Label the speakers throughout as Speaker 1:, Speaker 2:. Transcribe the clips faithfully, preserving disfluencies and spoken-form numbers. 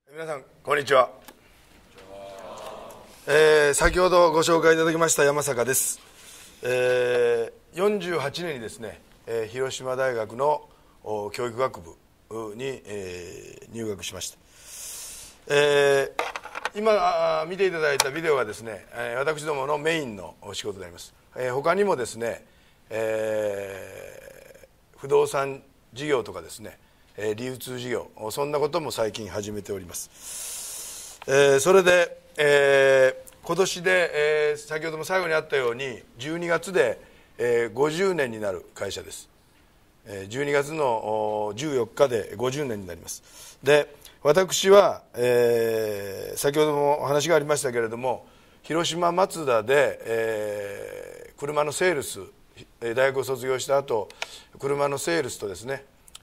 Speaker 1: 皆さんこんにちは。えー、先ほどご紹介いただきました山坂です。えー、よんじゅうはちねんにですね、えー、広島大学の教育学部に、えー、入学しました。えー、今見ていただいたビデオはですね、私どものメインの仕事であります。えー、他にもですね、えー、不動産事業とかですね、流通事業、そんなことも最近始めております。えー、それで、えー、今年で、えー、先ほども最後にあったようにじゅうにがつで、えー、ごじゅうねんになる会社です。えー、じゅうにがつのじゅうよっかでごじゅうねんになります。で、私は、えー、先ほどもお話がありましたけれども、広島マツダで、えー、車のセールス、大学を卒業した後、車のセールスとですね、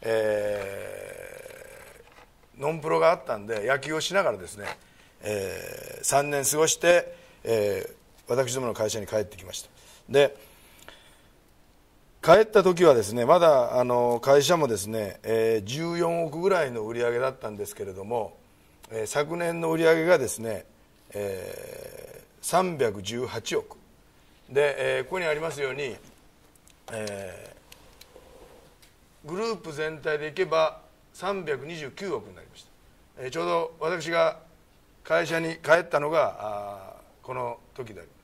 Speaker 1: えー、ノンプロがあったんで野球をしながらですね、えー、さんねん過ごして、えー、私どもの会社に帰ってきました。で、帰った時はですね、まだあの会社もですね、えー、じゅうよんおくぐらいの売り上げだったんですけれども、えー、昨年の売り上げがですね、えー、さんびゃくじゅうはちおくで、えー、ここにありますように、えーグループ全体でいけばさんびゃくにじゅうきゅうおくになりました。えー、ちょうど私が会社に帰ったのがあこの時であります。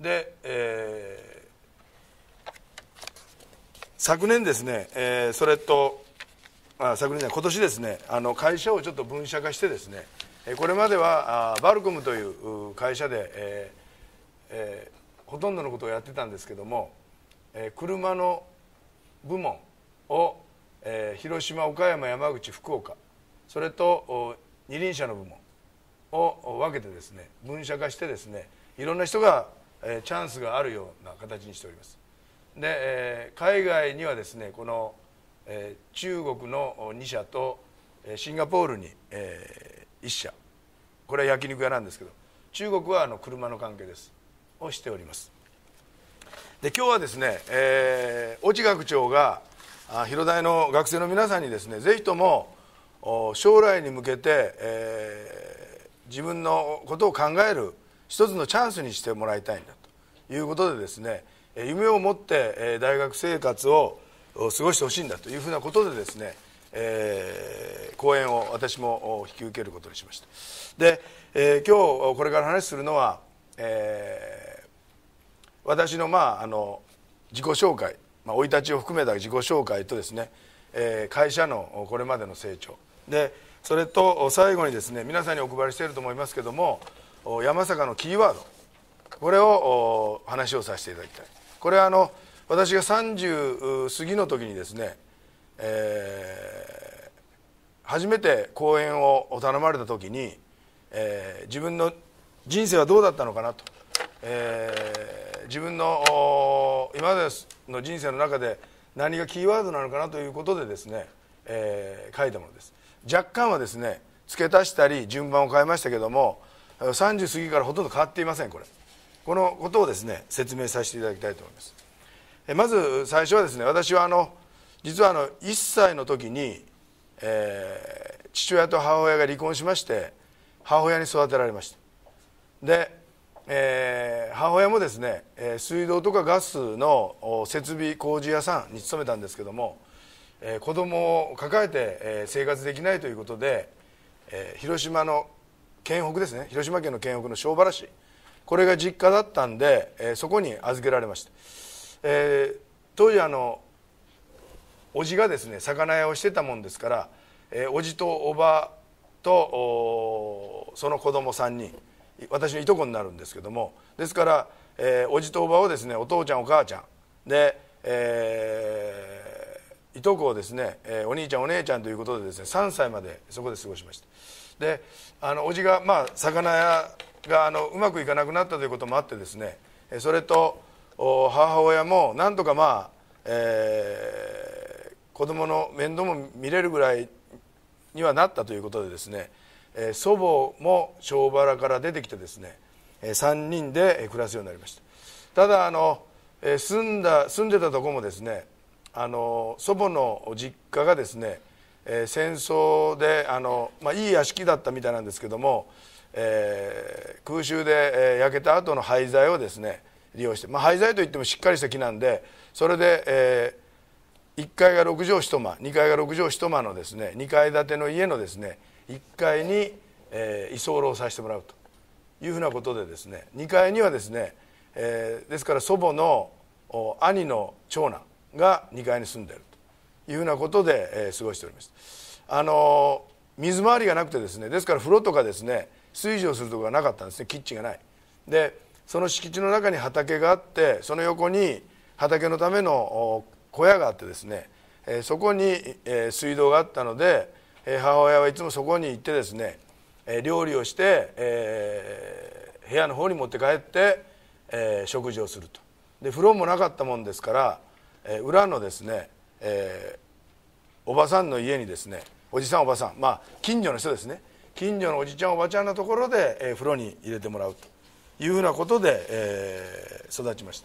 Speaker 1: で、えー、昨年ですね、えー、それとあ昨年じゃない今年ですね、あの会社をちょっと分社化してですね、これまではあバルコムという会社で、えーえー、ほとんどのことをやってたんですけども、車の部門を、えー、広島、岡山、山口、福岡、それと二輪車の部門を分けてですね、分社化してですね、いろんな人が、えー、チャンスがあるような形にしております。で、えー、海外にはですね、この、えー、中国のにしゃとシンガポールに、えー、いっしゃ、これは焼肉屋なんですけど、中国はあの車の関係ですをしております。で、今日はですね、えー、越智学長が広大の学生の皆さんにですね、ぜひとも将来に向けて、えー、自分のことを考える一つのチャンスにしてもらいたいんだということでですね、夢を持って大学生活を過ごしてほしいんだというふうなことでですね、えー、講演を私も引き受けることにしました。で、えー、今日これから話するのは、えー私の,、まあ、あの自己紹介、生い立ちを含めた自己紹介とですね、えー、会社のこれまでの成長で、それと最後にですね、皆さんにお配りしていると思いますけども、山坂のキーワード、これを話をさせていただきたい。これはあの私がさんじゅう過ぎの時にですね、えー、初めて講演を頼まれた時に、えー、自分の人生はどうだったのかなと、えー自分の今までの人生の中で何がキーワードなのかなということでですね、えー、書いたものです。若干はですね、付け足したり順番を変えましたけども、さんじゅう過ぎからほとんど変わっていません。これこのことをですね、説明させていただきたいと思います。えまず最初はですね、私はあの実はあのいっさいの時に、えー、父親と母親が離婚しまして、母親に育てられました。でえー、母親もですね、えー、水道とかガスの設備工事屋さんに勤めたんですけども、えー、子供を抱えて、えー、生活できないということで、えー、広島の県北ですね、広島県の県北の庄原市、これが実家だったんで、えー、そこに預けられました。えー、当時あの叔父がですね、魚屋をしてたもんですから、えー、叔父と叔母とその子供さんにん、私のいとこになるんですけども、ですから、えー、おじとおばをですね、お父ちゃんお母ちゃんで、えー、いとこをですね、えー、お兄ちゃんお姉ちゃんということでですね、さんさいまでそこで過ごしました。で、あのおじが、まあ、魚屋があのうまくいかなくなったということもあってですね、それと母親もなんとか、まあえー、子供の面倒も見れるぐらいにはなったということでですね、えー、祖母も庄原から出てきてですね、えー、さんにんで暮らすようになりました。ただあの、えー、住んだ住んでたところもですね、あの祖母の実家がですね、 えー、戦争であの、まあ、いい屋敷だったみたいなんですけども、えー、空襲で、えー、焼けた後の廃材をですね利用して、まあ、廃材といってもしっかりした木なんで、それで、えー、いっかいがろくじょう一間、にかいがろくじょう一間のですねにかい建ての家のですねいっかいに、えー、居候させてもらうというふうなことでですね、にかいにはですね、えー、ですから祖母の兄の長男がにかいに住んでいるというふうなことで、えー、過ごしております。あの水回りがなくてですね、ですから風呂とかですね炊事をするところがなかったんですね。キッチンがない。でその敷地の中に畑があって、その横に畑のための小屋があってですね、えー、そこに、えー、水道があったので、えー、母親はいつもそこに行ってですね、えー、料理をして、えー、部屋の方に持って帰って、えー、食事をすると。で風呂もなかったもんですから、えー、裏のですね、えー、おばさんの家にですね、おじさんおばさん、まあ近所の人ですね、近所のおじちゃんおばちゃんのところで、えー、風呂に入れてもらうというふうなことで、えー、育ちました。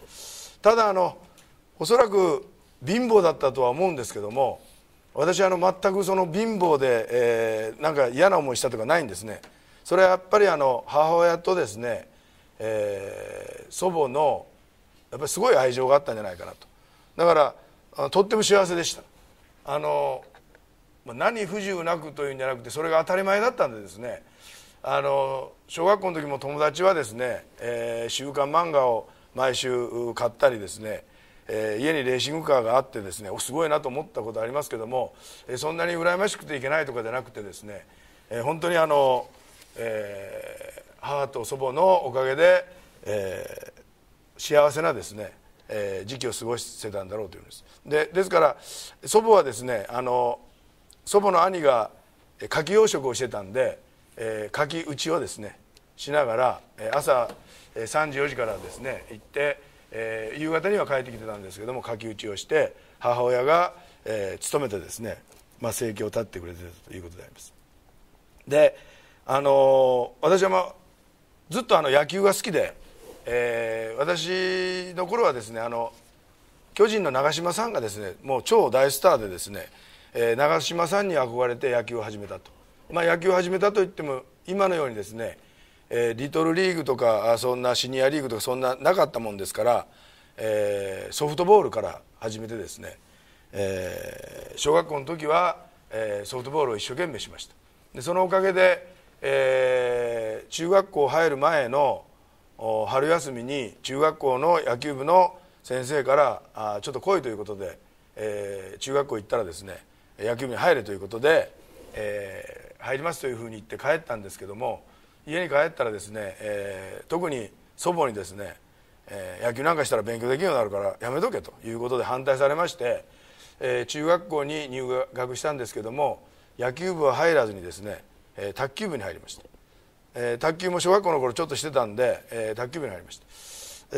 Speaker 1: ただあのおそらく貧乏だったとは思うんですけども、私はあの全くその貧乏で、えー、なんか嫌な思いしたとかないんですね。それはやっぱりあの母親とですね、えー、祖母のやっぱりすごい愛情があったんじゃないかなと。だからとっても幸せでした。あの何不自由なくというんじゃなくて、それが当たり前だったんでですね、あの小学校の時も友達はですね、えー、週刊漫画を毎週買ったりですね、えー、家にレーシングカーがあってですね、おすごいなと思ったことありますけども、えー、そんなに羨ましくていけないとかじゃなくてですね、えー、本当にあの、えー、母と祖母のおかげで、えー、幸せなですね、えー、時期を過ごしてたんだろうというんです。で、ですから祖母はですね、あの祖母の兄が牡蠣養殖をしてたんで、えー、牡蠣打ちをですねしながら、えー、朝さんじよじからですね行って、えー、夕方には帰ってきてたんですけども、牡蠣打ちをして母親が、えー、勤めてですね、まあ、生計を立ってくれてたということであります。で、あのー、私は、まあ、ずっとあの野球が好きで、えー、私の頃はですね、あの巨人の長嶋さんがですねもう超大スターでですね、えー、長嶋さんに憧れて野球を始めたと。まあ、野球を始めたといっても今のようにですね、えー、リトルリーグとかそんなシニアリーグとかそんななかったもんですから、えー、ソフトボールから始めてですね、えー、小学校の時は、えー、ソフトボールを一生懸命しました。でそのおかげで、えー、中学校入る前の春休みに中学校の野球部の先生からあちょっと来いということで、えー、中学校行ったらですね野球部に入れということで、えー入りますというふうに言って帰ったんですけども、家に帰ったらですね、えー、特に祖母にですね、えー、野球なんかしたら勉強できるようになるからやめとけということで反対されまして、えー、中学校に入学したんですけども、野球部は入らずにですね、えー、卓球部に入りました。えー、卓球も小学校の頃ちょっとしてたんで、えー、卓球部に入りました。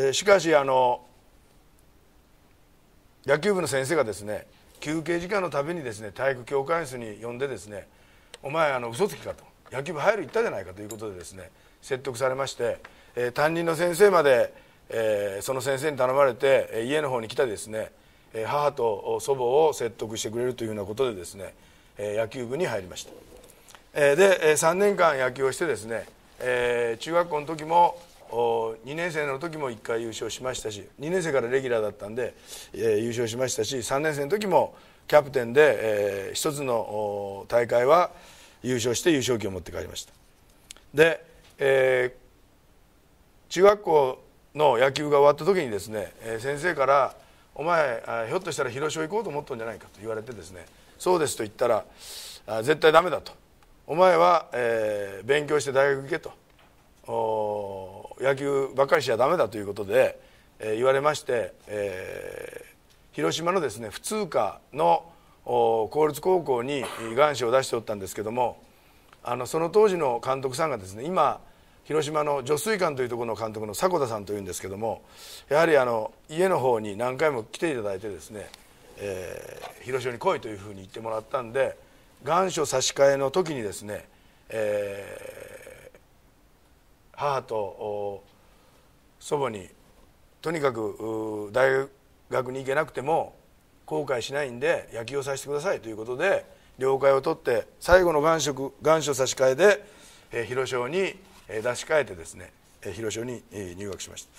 Speaker 1: えー、しかしあの野球部の先生がですね休憩時間のたびにですね体育教官室に呼んでですね、お前あの嘘つきかと、野球部入る言ったじゃないかということでですね説得されまして、えー、担任の先生まで、えー、その先生に頼まれて、えー、家の方に来たですね、えー、母と祖母を説得してくれるというようなことでですね、えー、野球部に入りました。えー、で、えー、さんねんかん野球をしてですね、えー、中学校の時もにねん生の時もいっかい優勝しましたし、にねん生からレギュラーだったんで、えー、優勝しましたし、さんねん生の時もキャプテンで、えー、一つの大会は優勝して優勝旗を持って帰りました。で、えー、中学校の野球が終わった時にですね、えー、先生から「お前ひょっとしたら広島行こうと思ったんじゃないか」と言われてですね「そうです」と言ったら「あ絶対ダメだ」と「お前は、えー、勉強して大学行け」と「野球ばっかりしちゃダメだ」ということで、えー、言われまして、えー広島のですね普通科の公立高校に願書を出しておったんですけども、あのその当時の監督さんがですね、今広島の女水館というところの監督の迫田さんというんですけども、やはりあの家の方に何回も来ていただいてですね、えー、広島に来いというふうに言ってもらったんで、願書差し替えの時にですね、えー、母と祖母にとにかく大学学に行けなくても後悔しないんで野球をさせてくださいということで了解を取って最後の願書願書差し替えで、えー、広商に、えー、出し替えてですね、えー、広商に、えー、入学しました。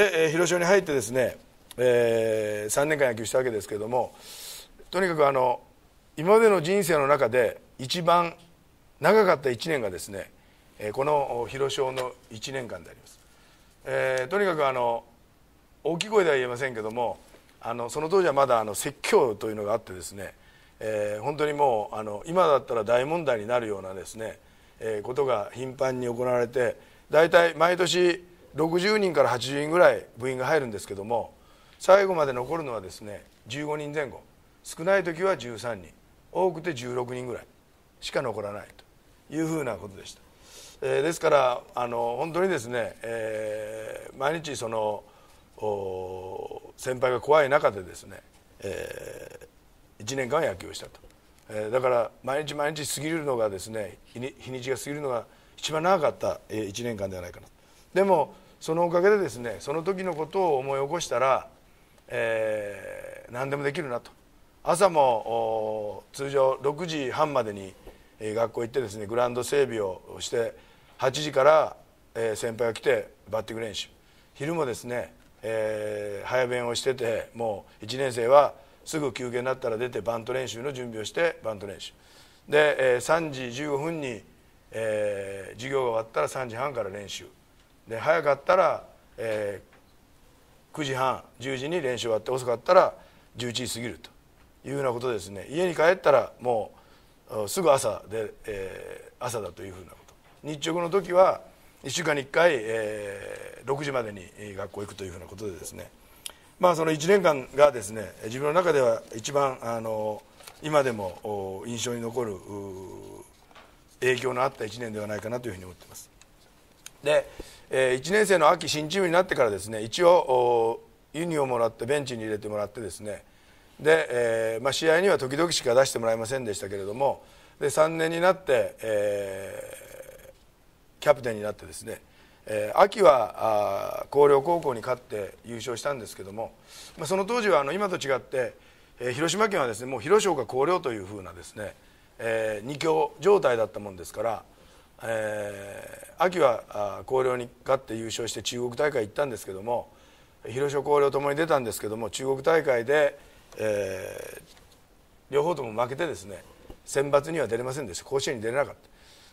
Speaker 1: で、えー、広商に入ってですね、えー、さんねんかん野球したわけですけれども、とにかくあの今までの人生の中で一番長かったいちねんがですね、えー、この広商のいちねんかんであります。えー、とにかくあの大きい声では言えませんけども、あのその当時はまだあの説教というのがあってですね、えー、本当にもうあの今だったら大問題になるようなですね、えー、ことが頻繁に行われて、大体毎年ろくじゅうにんからはちじゅうにんぐらい部員が入るんですけども、最後まで残るのはですねじゅうごにんぜん後、少ない時はじゅうさんにん、多くてじゅうろくにんぐらいしか残らないというふうなことでした。えー、ですからあの本当にですね、えー、毎日その先輩が怖い中でですね、えー、いちねんかん野球をしたと、えー、だから毎日毎日過ぎるのがですね、日に日にちが過ぎるのが一番長かったいちねんかんではないかな。でもそのおかげでですね、その時のことを思い起こしたら、えー、何でもできるなと。朝も通常ろくじはんまでに学校行ってですね、グラウンド整備をしてはちじから、えー、先輩が来てバッティング練習、昼もですね、えー、早弁をしてて、もういちねん生はすぐ休憩になったら出てバント練習の準備をしてバント練習で、えー、さんじじゅうごふんに、えー、授業が終わったらさんじはんから練習で、早かったら、えー、くじはんじゅうじに練習終わって、遅かったらじゅういちじ過ぎるというようなことですね。家に帰ったらもうすぐ朝で、えー、朝だというふうなこと。日直の時はいっしゅうかんにいっかい、えー、ろくじまでに学校行くというふうなことでですね、まあそのいちねんかんがですね、自分の中では一番あの今でも印象に残る影響のあったいちねんではないかなというふうに思っています。で、えー、いちねん生の秋新チームになってからですね、一応ユニをもらってベンチに入れてもらってですね、で、えーまあ、試合には時々しか出してもらえませんでしたけれども、でさんねんになって、えー、キャプテンになってですね、えー、秋は広陵高校に勝って優勝したんですけども、まあ、その当時はあの今と違って、えー、広島県はですね、もう広商か広陵というふうなですね、えー、二強状態だったもんですから、えー、秋は広陵に勝って優勝して中国大会行ったんですけども、広商広陵ともに出たんですけども、中国大会で、えー、両方とも負けてですね、選抜には出れませんでした。甲子園に出れなかった。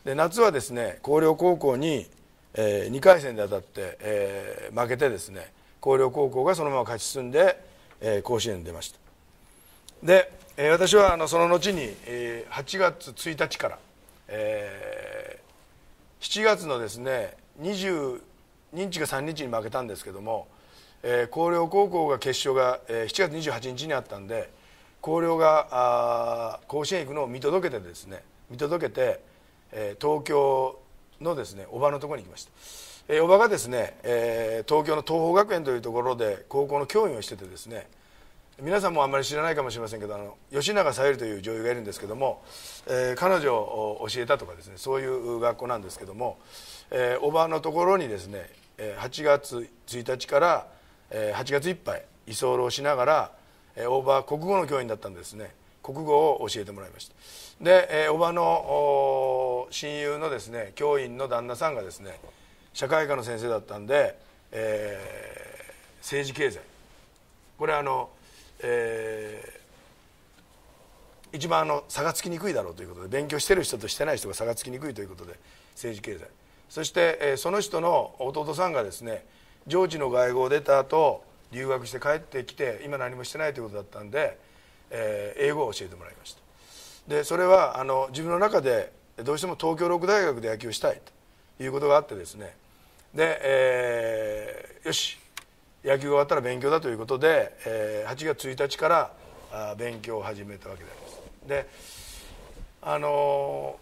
Speaker 1: で夏はですね、広陵高校に、えー、にかい戦で当たって、えー、負けてですね、広陵高校がそのまま勝ち進んで、えー、甲子園に出ました。で、えー、私はあのその後に、えー、はちがつついたちから、えー、しちがつのですねにじゅうにちかさんにちに負けたんですけども、えー、広陵高校が決勝が、えー、しちがつにじゅうはちにちにあったんで、広陵があ甲子園行くのを見届けてですね見届けて、えー、東京のですね叔母のところに行きました。えー、叔母がですね、えー、東京の東邦学園というところで高校の教員をしててですね、皆さんもあんまり知らないかもしれませんけど、あの吉永小百合という女優がいるんですけども、えー、彼女を教えたとかですね、そういう学校なんですけども、えー、叔母のところにですねはちがつついたちからはちがついっぱい居候しながら、叔母は国語の教員だったんですね、国語を教えてもらいました。で叔母の親友のですね教員の旦那さんがですね社会科の先生だったんで、えー、政治経済、これあの、えー、一番あの差がつきにくいだろうということで、勉強してる人としてない人が差がつきにくいということで政治経済、そして、えー、その人の弟さんがですね上智の外語を出た後留学して帰ってきて今何もしてないということだったんで、えー、英語を教えてもらいました。でそれはあの自分の中でどうしても東京六大学で野球したいということがあってですね、で、えー、よし野球が終わったら勉強だということで、えー、はちがつついたちからあ勉強を始めたわけであります。であの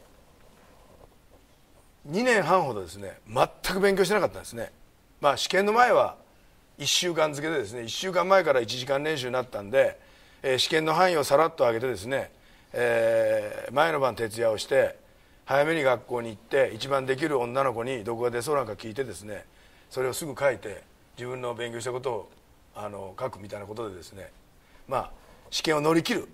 Speaker 1: ー、にねんはんほどですね全く勉強してなかったんですね。まあ試験の前はいっしゅうかん漬けでですねいっしゅうかんまえからいちじかん練習になったんで、えー、試験の範囲をさらっと上げてですね、えー、前の晩徹夜をして早めに学校に行って一番できる女の子にどこが出そうなんか聞いてですね、それをすぐ書いて自分の勉強したことをあの書くみたいなことでですね、まあ試験を乗り切る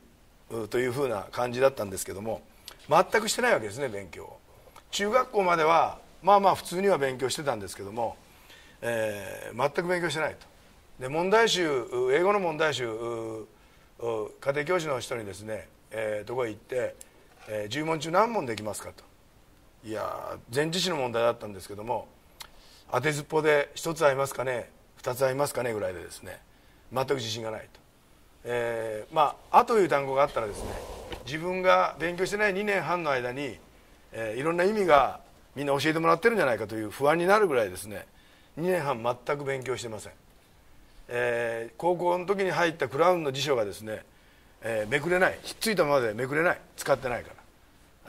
Speaker 1: というふうな感じだったんですけども、全くしてないわけですね、勉強を。中学校まではまあまあ普通には勉強してたんですけども、えー、全く勉強してないと。で問題集、英語の問題集、家庭教師の人にですね、えー、とこへ行って、えー、じゅう問中何問できますかと。いや前置詞の問題だったんですけども、当てずっぽでひとつ合いますかね、ふたつ合いますかねぐらいでですね、全く自信がないと。えー、まあ「あ」という単語があったらですね、自分が勉強してないにねんはんの間に、えー、いろんな意味がみんな教えてもらってるんじゃないかという不安になるぐらいですね、にねんはん全く勉強してません。えー、高校の時に入ったクラウンの辞書がですね、えー、めくれない、ひっついたままでめくれない、使ってないから、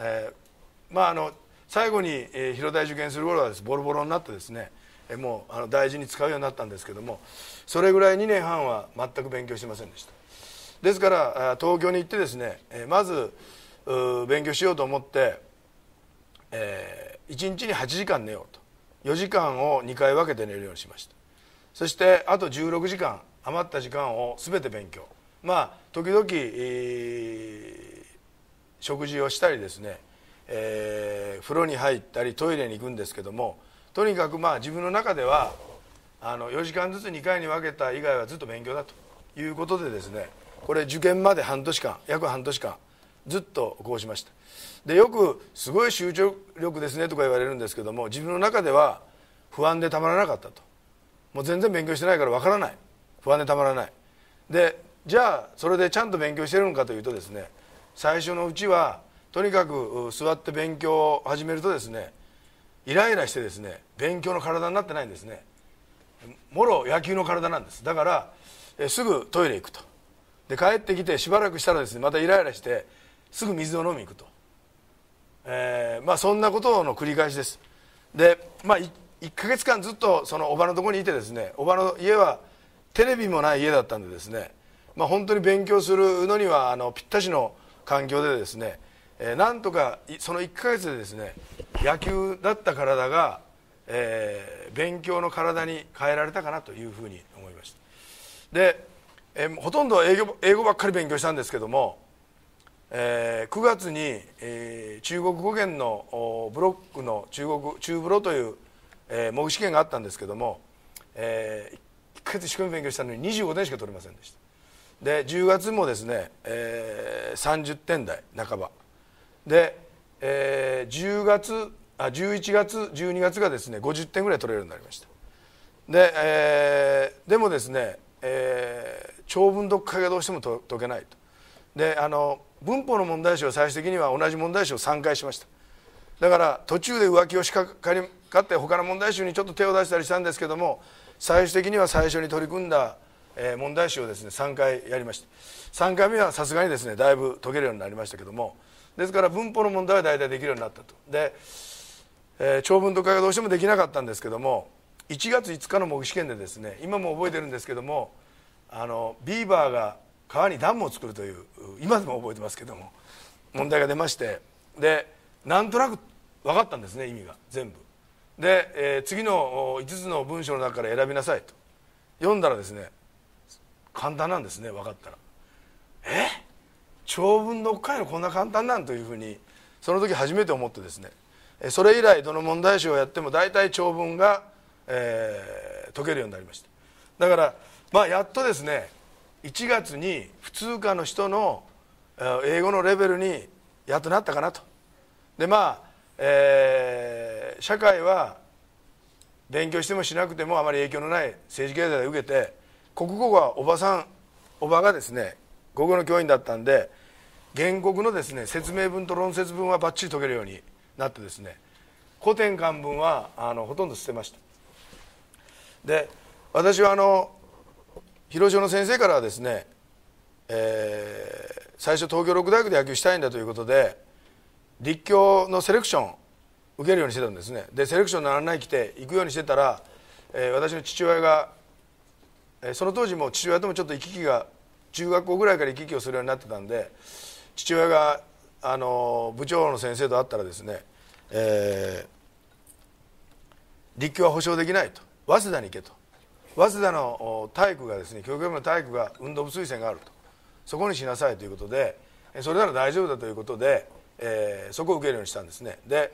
Speaker 1: えー、まああの最後に、えー、広大受験する頃はです、ボロボロになってですね、えー、もうあの大事に使うようになったんですけども、それぐらいにねんはんは全く勉強してませんでした。ですから東京に行ってですね、えー、まず勉強しようと思って、えー、いちにちにはちじかん寝ようと、よじかんをにかい分けて寝るようにしました。そしてあとじゅうろくじかん余った時間を全て勉強、まあ時々、えー、食事をしたりですね、えー、風呂に入ったりトイレに行くんですけども、とにかくまあ自分の中ではあのよじかんずつにかいに分けた以外はずっと勉強だということでですね、これ受験まで半年間、約半年間ずっとこうしました。でよくすごい集中力ですねとか言われるんですけども、自分の中では不安でたまらなかったと。もう全然勉強してないからわからない、不安でたまらない。でじゃあそれでちゃんと勉強してるのかというとですね、最初のうちはとにかく座って勉強を始めるとですね、イライラしてですね、勉強の体になってないんですね。もろ野球の体なんです。だからえすぐトイレ行くと。で帰ってきてしばらくしたらですね、またイライラしてすぐ水を飲みに行くと、えー、まあそんなことの繰り返しです。でまあいっかげつかんずっとそのおばのところにいてですね、おばの家はテレビもない家だったんでですね、まあ、本当に勉強するのにはあのぴったしの環境でですね、えー、なんとかそのいっかげつでですね、野球だった体が、えー、勉強の体に変えられたかなというふうに思いました。で、えー、ほとんど英語、英語ばっかり勉強したんですけども、えー、くがつに、えー、中国語圏のブロックの中国中ブロという、えー、模擬試験があったんですけども、えー、いっかげつ一生懸命勉強したのににじゅうごてんしか取れませんでした。でじゅうがつもですね、えー、さんじゅってん台半ばで、えー、じゅうがつあじゅういちがつじゅうにがつがですねごじゅってんぐらい取れるようになりました。で、えー、でもですね、えー、長文読解がどうしてもと解けないと。であの文法の問題集は最終的には同じ問題集をさんかいしました。だから途中で浮気をしかかりかって他の問題集にちょっと手を出したりしたんですけども、最終的には最初に取り組んだ問題集をですねさんかいやりました。さんかいめはさすがにですねだいぶ解けるようになりましたけども、ですから文法の問題は大体できるようになったと。で、えー、長文読解がどうしてもできなかったんですけども、いちがついつかの模擬試験でですね、今も覚えてるんですけども、あのビーバーが川にダムを作るという、今でも覚えてますけども問題が出まして、でなんとなく分かったんですね、意味が全部で、えー、次のいつつの文章の中から選びなさいと読んだらですね、簡単なんですね、分かったら。え長文読解のこんな簡単なんというふうにその時初めて思ってですね、それ以来どの問題集をやっても大体長文が、えー、解けるようになりました。だからまあやっとですねいちがつに普通科の人の英語のレベルにやっとなったかなと。でまあ、えー、社会は勉強してもしなくてもあまり影響のない政治経済で受けて、国語はおばさんおばがですね国語の教員だったんで、原告のですね説明文と論説文はバッチリ解けるようになってですね、古典漢文はあのほとんど捨てました。で私はあの広島の先生からはですね、えー、最初東京六大学で野球したいんだということで立教のセレクション受けるようにしてたんですね。でセレクションの案内来て行くようにしてたら、えー、私の父親が、えー、その当時も父親ともちょっと行き来が中学校ぐらいから行き来をするようになってたんで、父親があの部長の先生と会ったらですね、えー、立教は保証できないと、早稲田に行けと、早稲田の体育がですね教育部の体育が運動部推薦があると、そこにしなさいということで、 それなら大丈夫だということで、えー、そこを受けるようにしたんですね。で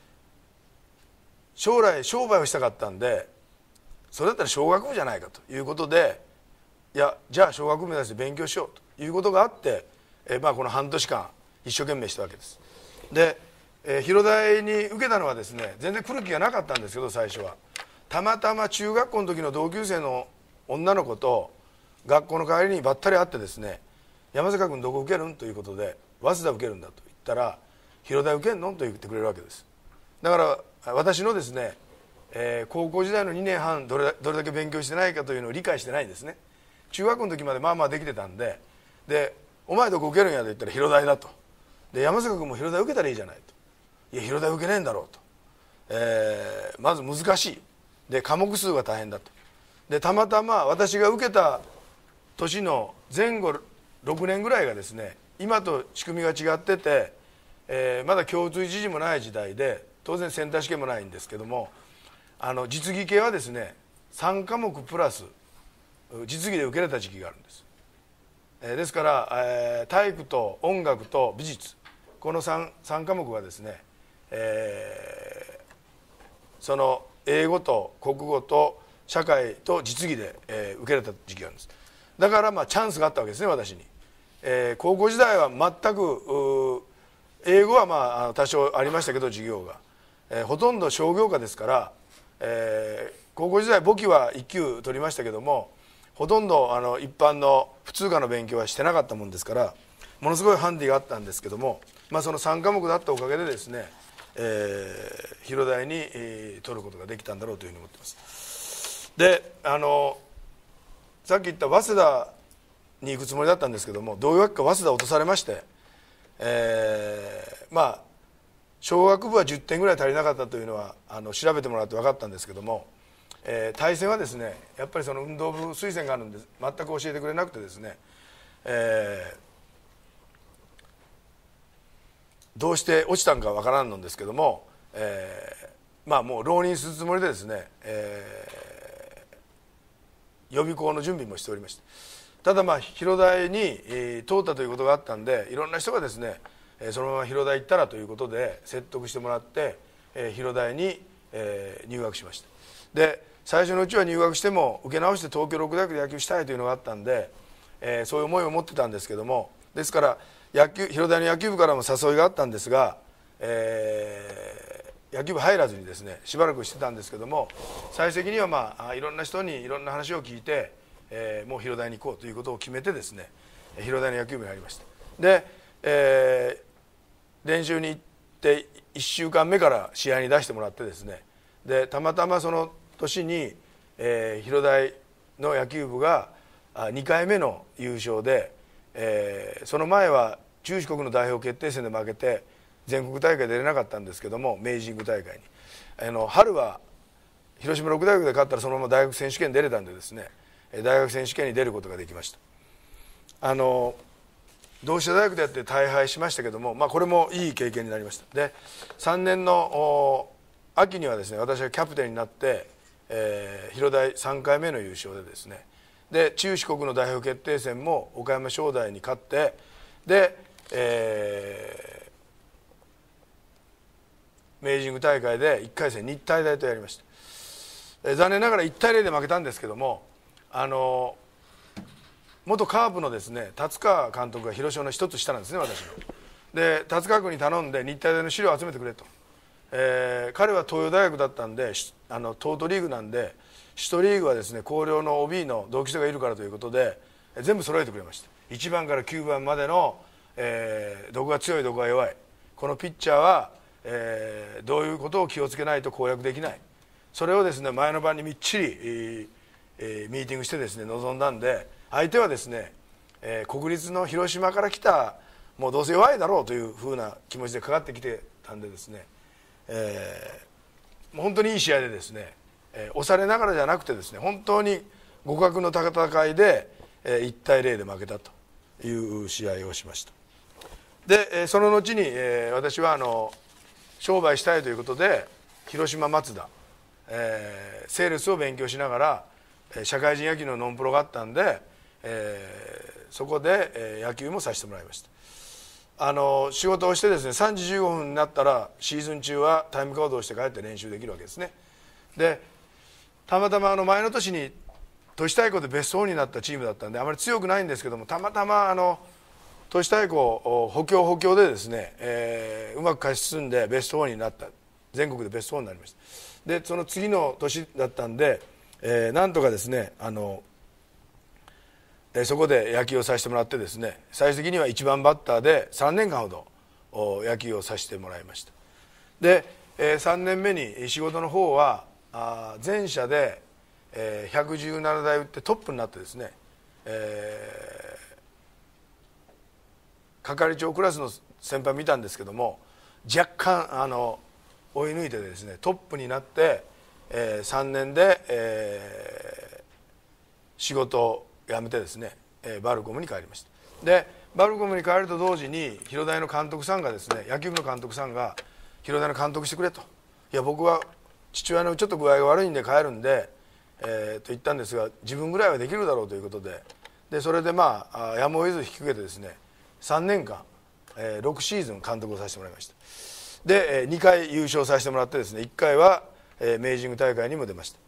Speaker 1: 将来商売をしたかったんで、それだったら小学部じゃないかということで、いやじゃあ小学部目指して勉強しようということがあって、えーまあ、この半年間一生懸命したわけです。で、えー、広大に受けたのはですね、全然来る気がなかったんですけど、最初はたまたま中学校の時の同級生の女の子と学校の帰りにばったり会ってですね、山坂君どこ受けるんということで、早稲田受けるんだと言ったら、広大受けんのと言ってくれるわけです。だから私のですね、えー、高校時代のにねんはんどれ、どれだけ勉強してないかというのを理解してないんですね。中学校の時までまあまあできてたんで、でお前どこ受けるんやと言ったら広大だと。で山坂君も広大受けたらいいじゃないと。いや広大受けねえんだろうと、えー、まず難しい、で科目数が大変だと。でたまたま私が受けた年の前後ろくねんぐらいがですね、今と仕組みが違ってて、えー、まだ共通一次もない時代で、当然センター試験もないんですけども、あの実技系はですねさんかもくプラス実技で受けれた時期があるんです。えー、ですから、えー、体育と音楽と美術、この 3, 3科目はですね、えー、その英語と国語と社会と実技で、えー、受けれた時期があるんです。だからまあチャンスがあったわけですね、私に。えー、高校時代は全く英語はまあ多少ありましたけど授業が、えー、ほとんど商業科ですから、えー、高校時代簿記はいっ級取りましたけども、ほとんどあの一般の普通科の勉強はしてなかったもんですから、ものすごいハンディがあったんですけども、まあ、そのさん科目だったおかげでですね、えー、広大に、えー、取ることができたんだろうというふうに思ってます。であのさっき言った早稲田に行くつもりだったんですけども、どういうわけか早稲田落とされまして、えー、まあ小学部はじゅってんぐらい足りなかったというのはあの調べてもらって分かったんですけども、えー、対戦はですねやっぱりその運動部推薦があるんで全く教えてくれなくてですね、えー、どうして落ちたんか分からんのですけども、えー、まあもう浪人するつもりでですね、えー、予備校の準備もしておりました。ただまあ広大に、えー、通ったということがあったんで、いろんな人がですね、えー、そのまま広大行ったらということで説得してもらって、えー、広大に、えー、入学しました。で最初のうちは入学しても受け直して東京六大学で野球したいというのがあったんで、えー、そういう思いを持ってたんですけども、ですから野球広大の野球部からも誘いがあったんですが、えー、野球部入らずにですねしばらくしてたんですけども、最終的にはまあいろんな人にいろんな話を聞いて、えー、もう広大に行こうということを決めてですね、広大の野球部に入りました。で、えー、練習に行っていっしゅうかんめから試合に出してもらってですね、でたまたまその年に、えー、広大の野球部がにかいめの優勝で、えー、その前は中四国の代表決定戦で負けて全国大会出れなかったんですけども、明治神宮大会にあの春は広島六大学で勝ったらそのまま大学選手権出れたんでですね、大学選手権に出ることができました。あの同志社大学でやって大敗しましたけども、まあ、これもいい経験になりました。でさんねんの秋にはですね私はキャプテンになって、えー、広大さんかいめの優勝でですね、で中四国の代表決定戦も岡山商大に勝って、で、えー、明治神宮大会でいっかい戦日体大とやりました。えー、残念ながらいちたいゼロで負けたんですけども、あの元カープのですね達川監督が広島の一つ下なんですね、私の。で達川君に頼んで日体大の資料を集めてくれと、えー、彼は東洋大学だったんで、あの東都リーグなんで首都リーグはですね広陵の オービー の同期生がいるからということで全部揃えてくれました。いちばんからきゅうばんまでの、えー、どこが強いどこが弱い、このピッチャーは、えー、どういうことを気をつけないと攻略できない、それをですね前の晩にみっちり、えーえー、ミーティングしてですね臨んだんで、相手はですね、えー、国立の広島から来たもうどうせ弱いだろうというふうな気持ちでかかってきてたんでですね、えー、もう本当にいい試合でですね、えー、押されながらじゃなくてですね本当に互角の戦いで、えー、いちたいゼロで負けたという試合をしました。で、えー、その後に、えー、私はあの商売したいということで広島マツダ、えー、セールスを勉強しながら社会人野球のノンプロがあったんで、えー、そこで、えー、野球もさせてもらいました。 あの仕事をしてですねさんじじゅうごふんになったらシーズン中はタイムカードをして帰って練習できるわけですね。でたまたまあの前の年に都市対抗でベストよんになったチームだったんであまり強くないんですけども、たまたまあの都市対抗補強補強でですね、えー、うまく勝ち進んでベストよんになった、全国でベストよんになりました。でその次の年だったんで、えー、なんとかですねあの、えー、そこで野球をさせてもらってですね、最終的にはいちばんバッターでさんねんかんほど野球をさせてもらいました。で、えー、さんねんめに仕事の方はあ全社で、えー、ひゃくじゅうななだい打ってトップになってですね、えー、係長クラスの先輩見たんですけども、若干あの追い抜いてですねトップになって、えー、さんねんで、えー、仕事を辞めてですね、えー、バルコムに帰りました。でバルコムに帰ると同時に広大の監督さんがですね、野球部の監督さんが広大の監督してくれと、いや僕は父親のちょっと具合が悪いんで帰るんで、えー、と言ったんですが、自分ぐらいはできるだろうということで、でそれでまあやむを得ず引き受けてですねさんねんかん、えー、ろくシーズン監督をさせてもらいました。でにかい優勝させてもらってですね、いっかいは明治神宮大会にも出ました。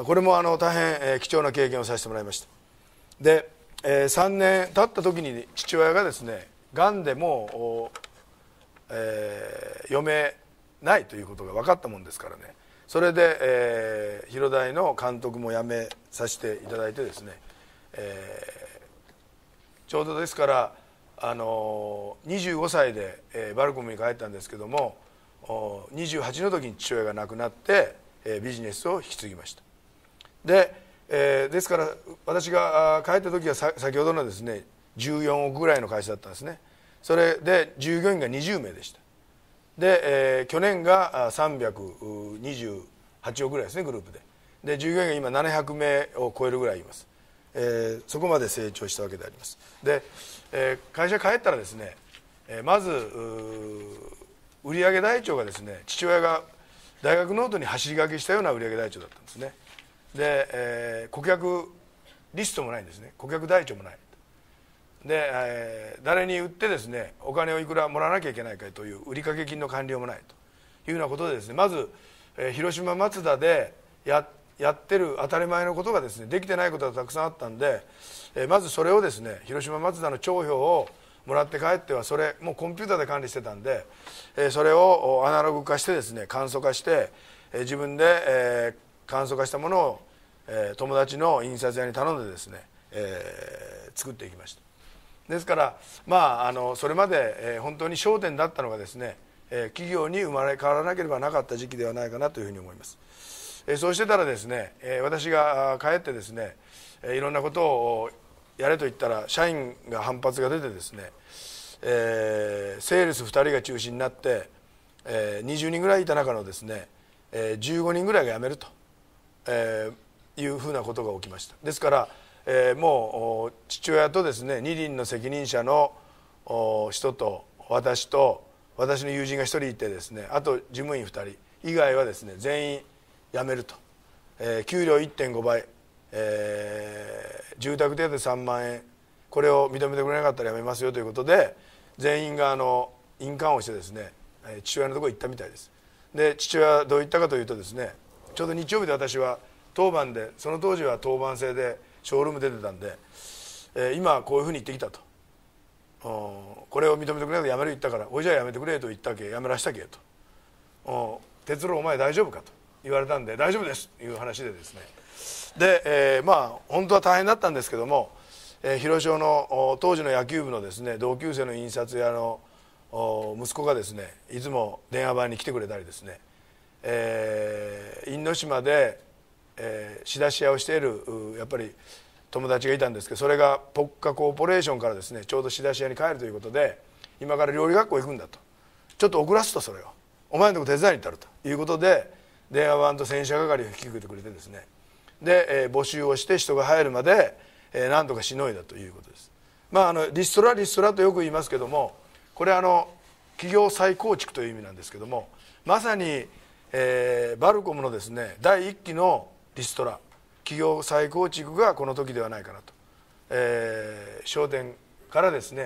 Speaker 1: これもあの大変貴重な経験をさせてもらいました。でさんねん経った時に父親がですねがんでもう、えー、読めないということが分かったもんですからね、それで、えー、広大の監督も辞めさせていただいてですね、えー、ちょうどですからあのにじゅうごさいで、えー、バルコムに帰ったんですけども、にじゅうはちの時に父親が亡くなって、えー、ビジネスを引き継ぎました。でえー、ですから私が帰った時はさ先ほどのですねじゅうよんおくぐらいの会社だったんですね。それで従業員がにじゅうめいでした。で、えー、去年がさんびゃくにじゅうはちおくぐらいですねグループで。で従業員が今ななひゃくめいを超えるぐらいいます。えー、そこまで成長したわけであります。で、えー、会社帰ったらですね、えー、まず売上台帳がですね、父親が大学ノートに走り書きしたような売上台帳だったんですね。で、えー、顧客リストもないんですね、顧客台帳もないで、えー、誰に売ってですねお金をいくらもらわなきゃいけないかという売掛金の管理もないというようなことでですね、まず、えー、広島マツダで や, やってる当たり前のことがですねできてないことがたくさんあったんで、えー、まずそれをですね広島マツダの帳票をもらって帰ってはそれもうコンピューターで管理してたんで、えー、それをアナログ化してですね簡素化して、えー、自分で、えー簡素化したものを、えー、友達の印刷屋に頼んでですね、えー、作っていきました。ですからまああのそれまで、えー、本当に焦点だったのがですね、えー、企業に生まれ変わらなければなかった時期ではないかなというふうに思います。えー、そうしてたらですね、えー、私が帰ってですね、えー、いろんなことをやれと言ったら社員が反発が出てですね、えー、セールスふたりが中心になって、えー、にじゅうにんぐらいいた中のですね、えー、じゅうごにんぐらいが辞めると。えー、いうふうなことが起きました。ですから、えー、もう父親とですね二輪の責任者の人と私と私の友人がひとりいてですね、あと事務員ふたり以外はですね全員辞めると、えー、給料 いってんごばい、えー、住宅手当さんまんえん、これを認めてくれなかったら辞めますよということで全員があの印鑑をしてですね父親のところに行ったみたいです。で父親はどう言ったかというとですね、ちょうど日曜日で私は当番で、その当時は当番制でショールーム出てたんで、えー、今こういうふうに言ってきたと、これを認めてくれないとやめる言ったから、おいじゃあやめてくれと言ったけ、やめらしたけと、哲郎お前大丈夫かと言われたんで大丈夫ですという話でですね、で、えー、まあ本当は大変だったんですけども、えー、広商の当時の野球部のですね同級生の印刷屋の息子がですねいつも電話番に来てくれたりですね、えー、因島で、えー、仕出し屋をしているやっぱり友達がいたんですけど、それがポッカコーポレーションからですねちょうど仕出し屋に帰るということで、今から料理学校行くんだと、ちょっと遅らすとそれをお前のとこ手伝いに行ったるということで電話番と洗車係を引き受けてくれてですね、で、えー、募集をして人が入るまで、えー、なんとかしのいだということです。まああのリストラリストラとよく言いますけども、これはあの企業再構築という意味なんですけども、まさに、えー、バルコムのですね第一期のリストラ企業再構築がこの時ではないかなと、えー、商店からですね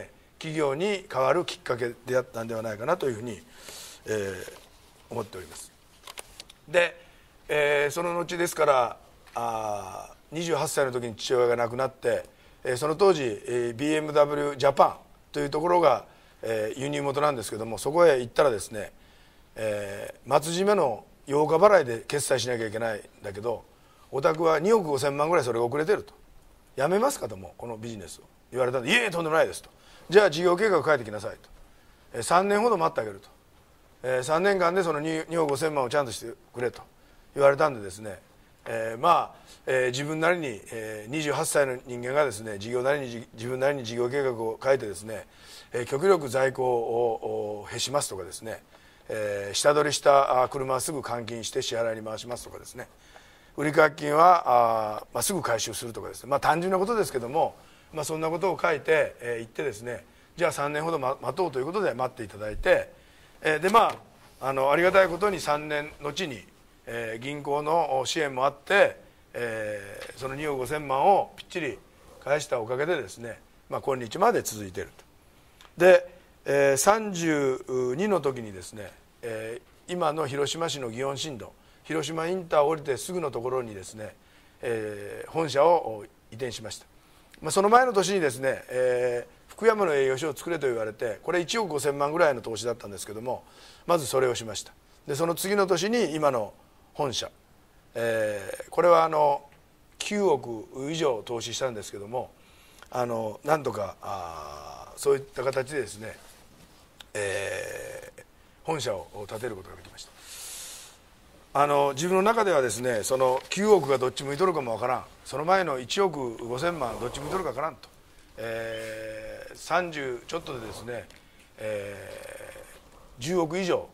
Speaker 1: 企業に変わるきっかけであったんではないかなというふうに、えー、思っております。で、えー、その後ですからあにじゅうはっさいの時に父親が亡くなって、えー、その当時、えー、ビーエムダブリュー ジャパンというところが、えー、輸入元なんですけども、そこへ行ったらですね、えー、末締めのようか払いで決済しなきゃいけないんだけど、お宅はにおくごせんまんぐらいそれが遅れてると、やめますかと、もうこのビジネスを言われたんで、いえいえとんでもないですと、じゃあ事業計画を書いてきなさいと、えー、さんねんほど待ってあげると、えー、さんねんかんでその 2, におくごせんまんをちゃんとしてくれと言われたんでですね、えー、まあ、えー、自分なりに、えー、にじゅうはっさいの人間がですね、事業なりに自分なりに事業計画を書いてですね、えー、極力在庫をへしますとかですね、えー、下取りした車はすぐ換金して支払いに回しますとかですね、売掛金はあ、まあ、すぐ回収するとかですね、まあ、単純なことですけども、まあ、そんなことを書いて、えー、言ってですね、じゃあさんねんほど待とうということで待っていただいて、えー、でまあ あのありがたいことにさんねん後に、えー、銀行の支援もあって、えー、そのにおくごせんまんをぴっちり返したおかげでですね、まあ、今日まで続いていると。で、えー、さんじゅうにの時にですね、えー、今の広島市の祇園新道、広島インターを降りてすぐのところにですね、えー、本社を移転しました。まあ、その前の年にですね、えー、福山の営業所を作れと言われて、これいちおくごせんまんぐらいの投資だったんですけども、まずそれをしました。でその次の年に今の本社、えー、これはあのきゅうおく以上投資したんですけども、あのなんとかあそういった形でですね、えー、本社を建てることができました。あの自分の中ではですね、そのきゅうおくがどっち向いとるかもわからん、その前のいちおくごせんまんどっち向いとるかわからんと、えー、さんじゅうちょっとでですね、えー、じゅうおく以上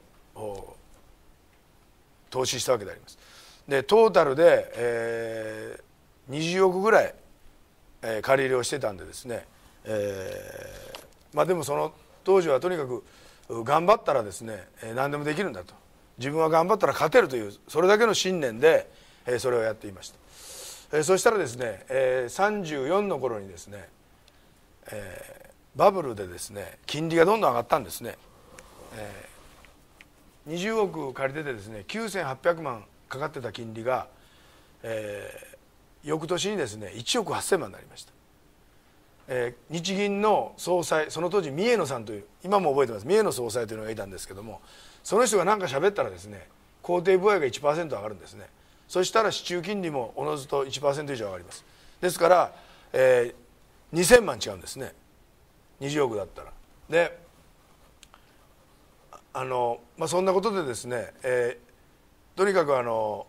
Speaker 1: 投資したわけであります。でトータルで、えー、にじゅうおくぐらい、えー、借り入れをしてたんでですね、えー、まあでもその当時はとにかく頑張ったらですね、何でもできるんだと、自分は頑張ったら勝てるという、それだけの信念でそれをやっていました。そしたらですね、さんじゅうよんの頃にですね、バブルでですね金利がどんどん上がったんですね。にじゅうおく借りててですね、きゅうせんはっぴゃくまんかかってた金利が、えー、翌年にですねいちおくはっせんまんになりました。えー、日銀の総裁、その当時三重野さんという、今も覚えてます、三重野総裁というのがいたんですけども、その人が何か喋ったらですね、公定歩合が いちパーセント 上がるんですね。そしたら市中金利もおのずと いちパーセント 以上上がります。ですから、えー、にせんまん違うんですね、にじゅうおくだったら。であの、まあ、そんなことでですね、えー、とにかくあの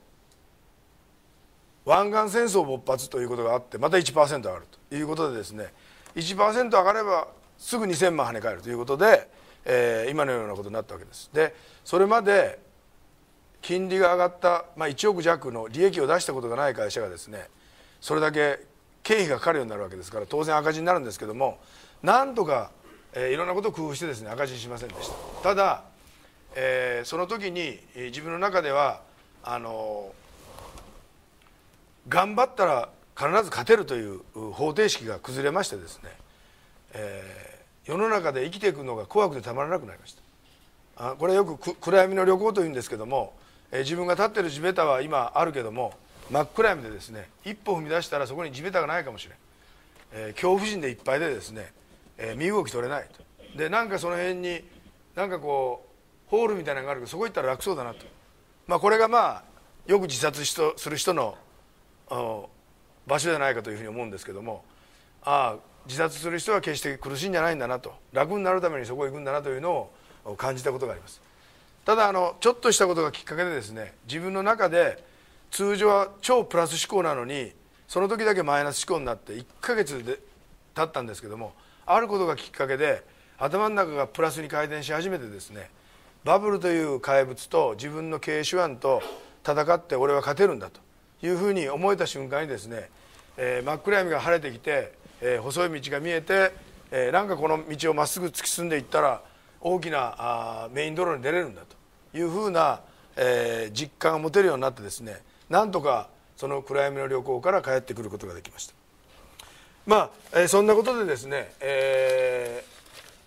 Speaker 1: 湾岸戦争勃発ということがあって、また いちパーセント 上がるということでですね、いちパーセント 上がればすぐにせんまん跳ね返るということで、えー、今のようなことになったわけです。でそれまで金利が上がった、まあ、いちおく弱の利益を出したことがない会社がですね、それだけ経費がかかるようになるわけですから、当然赤字になるんですけども、なんとか、えー、いろんなことを工夫してですね赤字にしませんでした。ただ、えー、その時に、えー、自分の中ではあのー、頑張ったら必ず勝てるという方程式が崩れましてですね、えー、世の中で生きていくのが怖くてたまらなくなりました。あこれよく暗闇の旅行というんですけども、えー、自分が立ってる地べたは今あるけども、真っ暗闇でですね一歩踏み出したらそこに地べたがないかもしれん、えー、恐怖心でいっぱいでですね、えー、身動き取れないと。でなんかその辺になんかこうホールみたいなのがあるけど、そこ行ったら楽そうだなと、まあ、これがまあよく自殺しとする人の場所じゃないかというふうに思うんですけども、ああ自殺する人は決して苦しいんじゃないんだなと、楽になるためにそこへ行くんだなというのを感じたことがあります。ただあのちょっとしたことがきっかけでですね、自分の中で通常は超プラス思考なのにその時だけマイナス思考になっていっかげつで経ったんですけども、あることがきっかけで頭の中がプラスに回転し始めてですね、バブルという怪物と自分の経営手腕と戦って俺は勝てるんだというふうに思えた瞬間にですね、えー、真っ暗闇が晴れてきて、えー、細い道が見えて、えー、なんかこの道をまっすぐ突き進んでいったら大きなあメイン道路に出れるんだというふうな、えー、実感が持てるようになってですね、なんとかその暗闇の旅行から帰ってくることができました。まあ、えー、そんなことでですね、え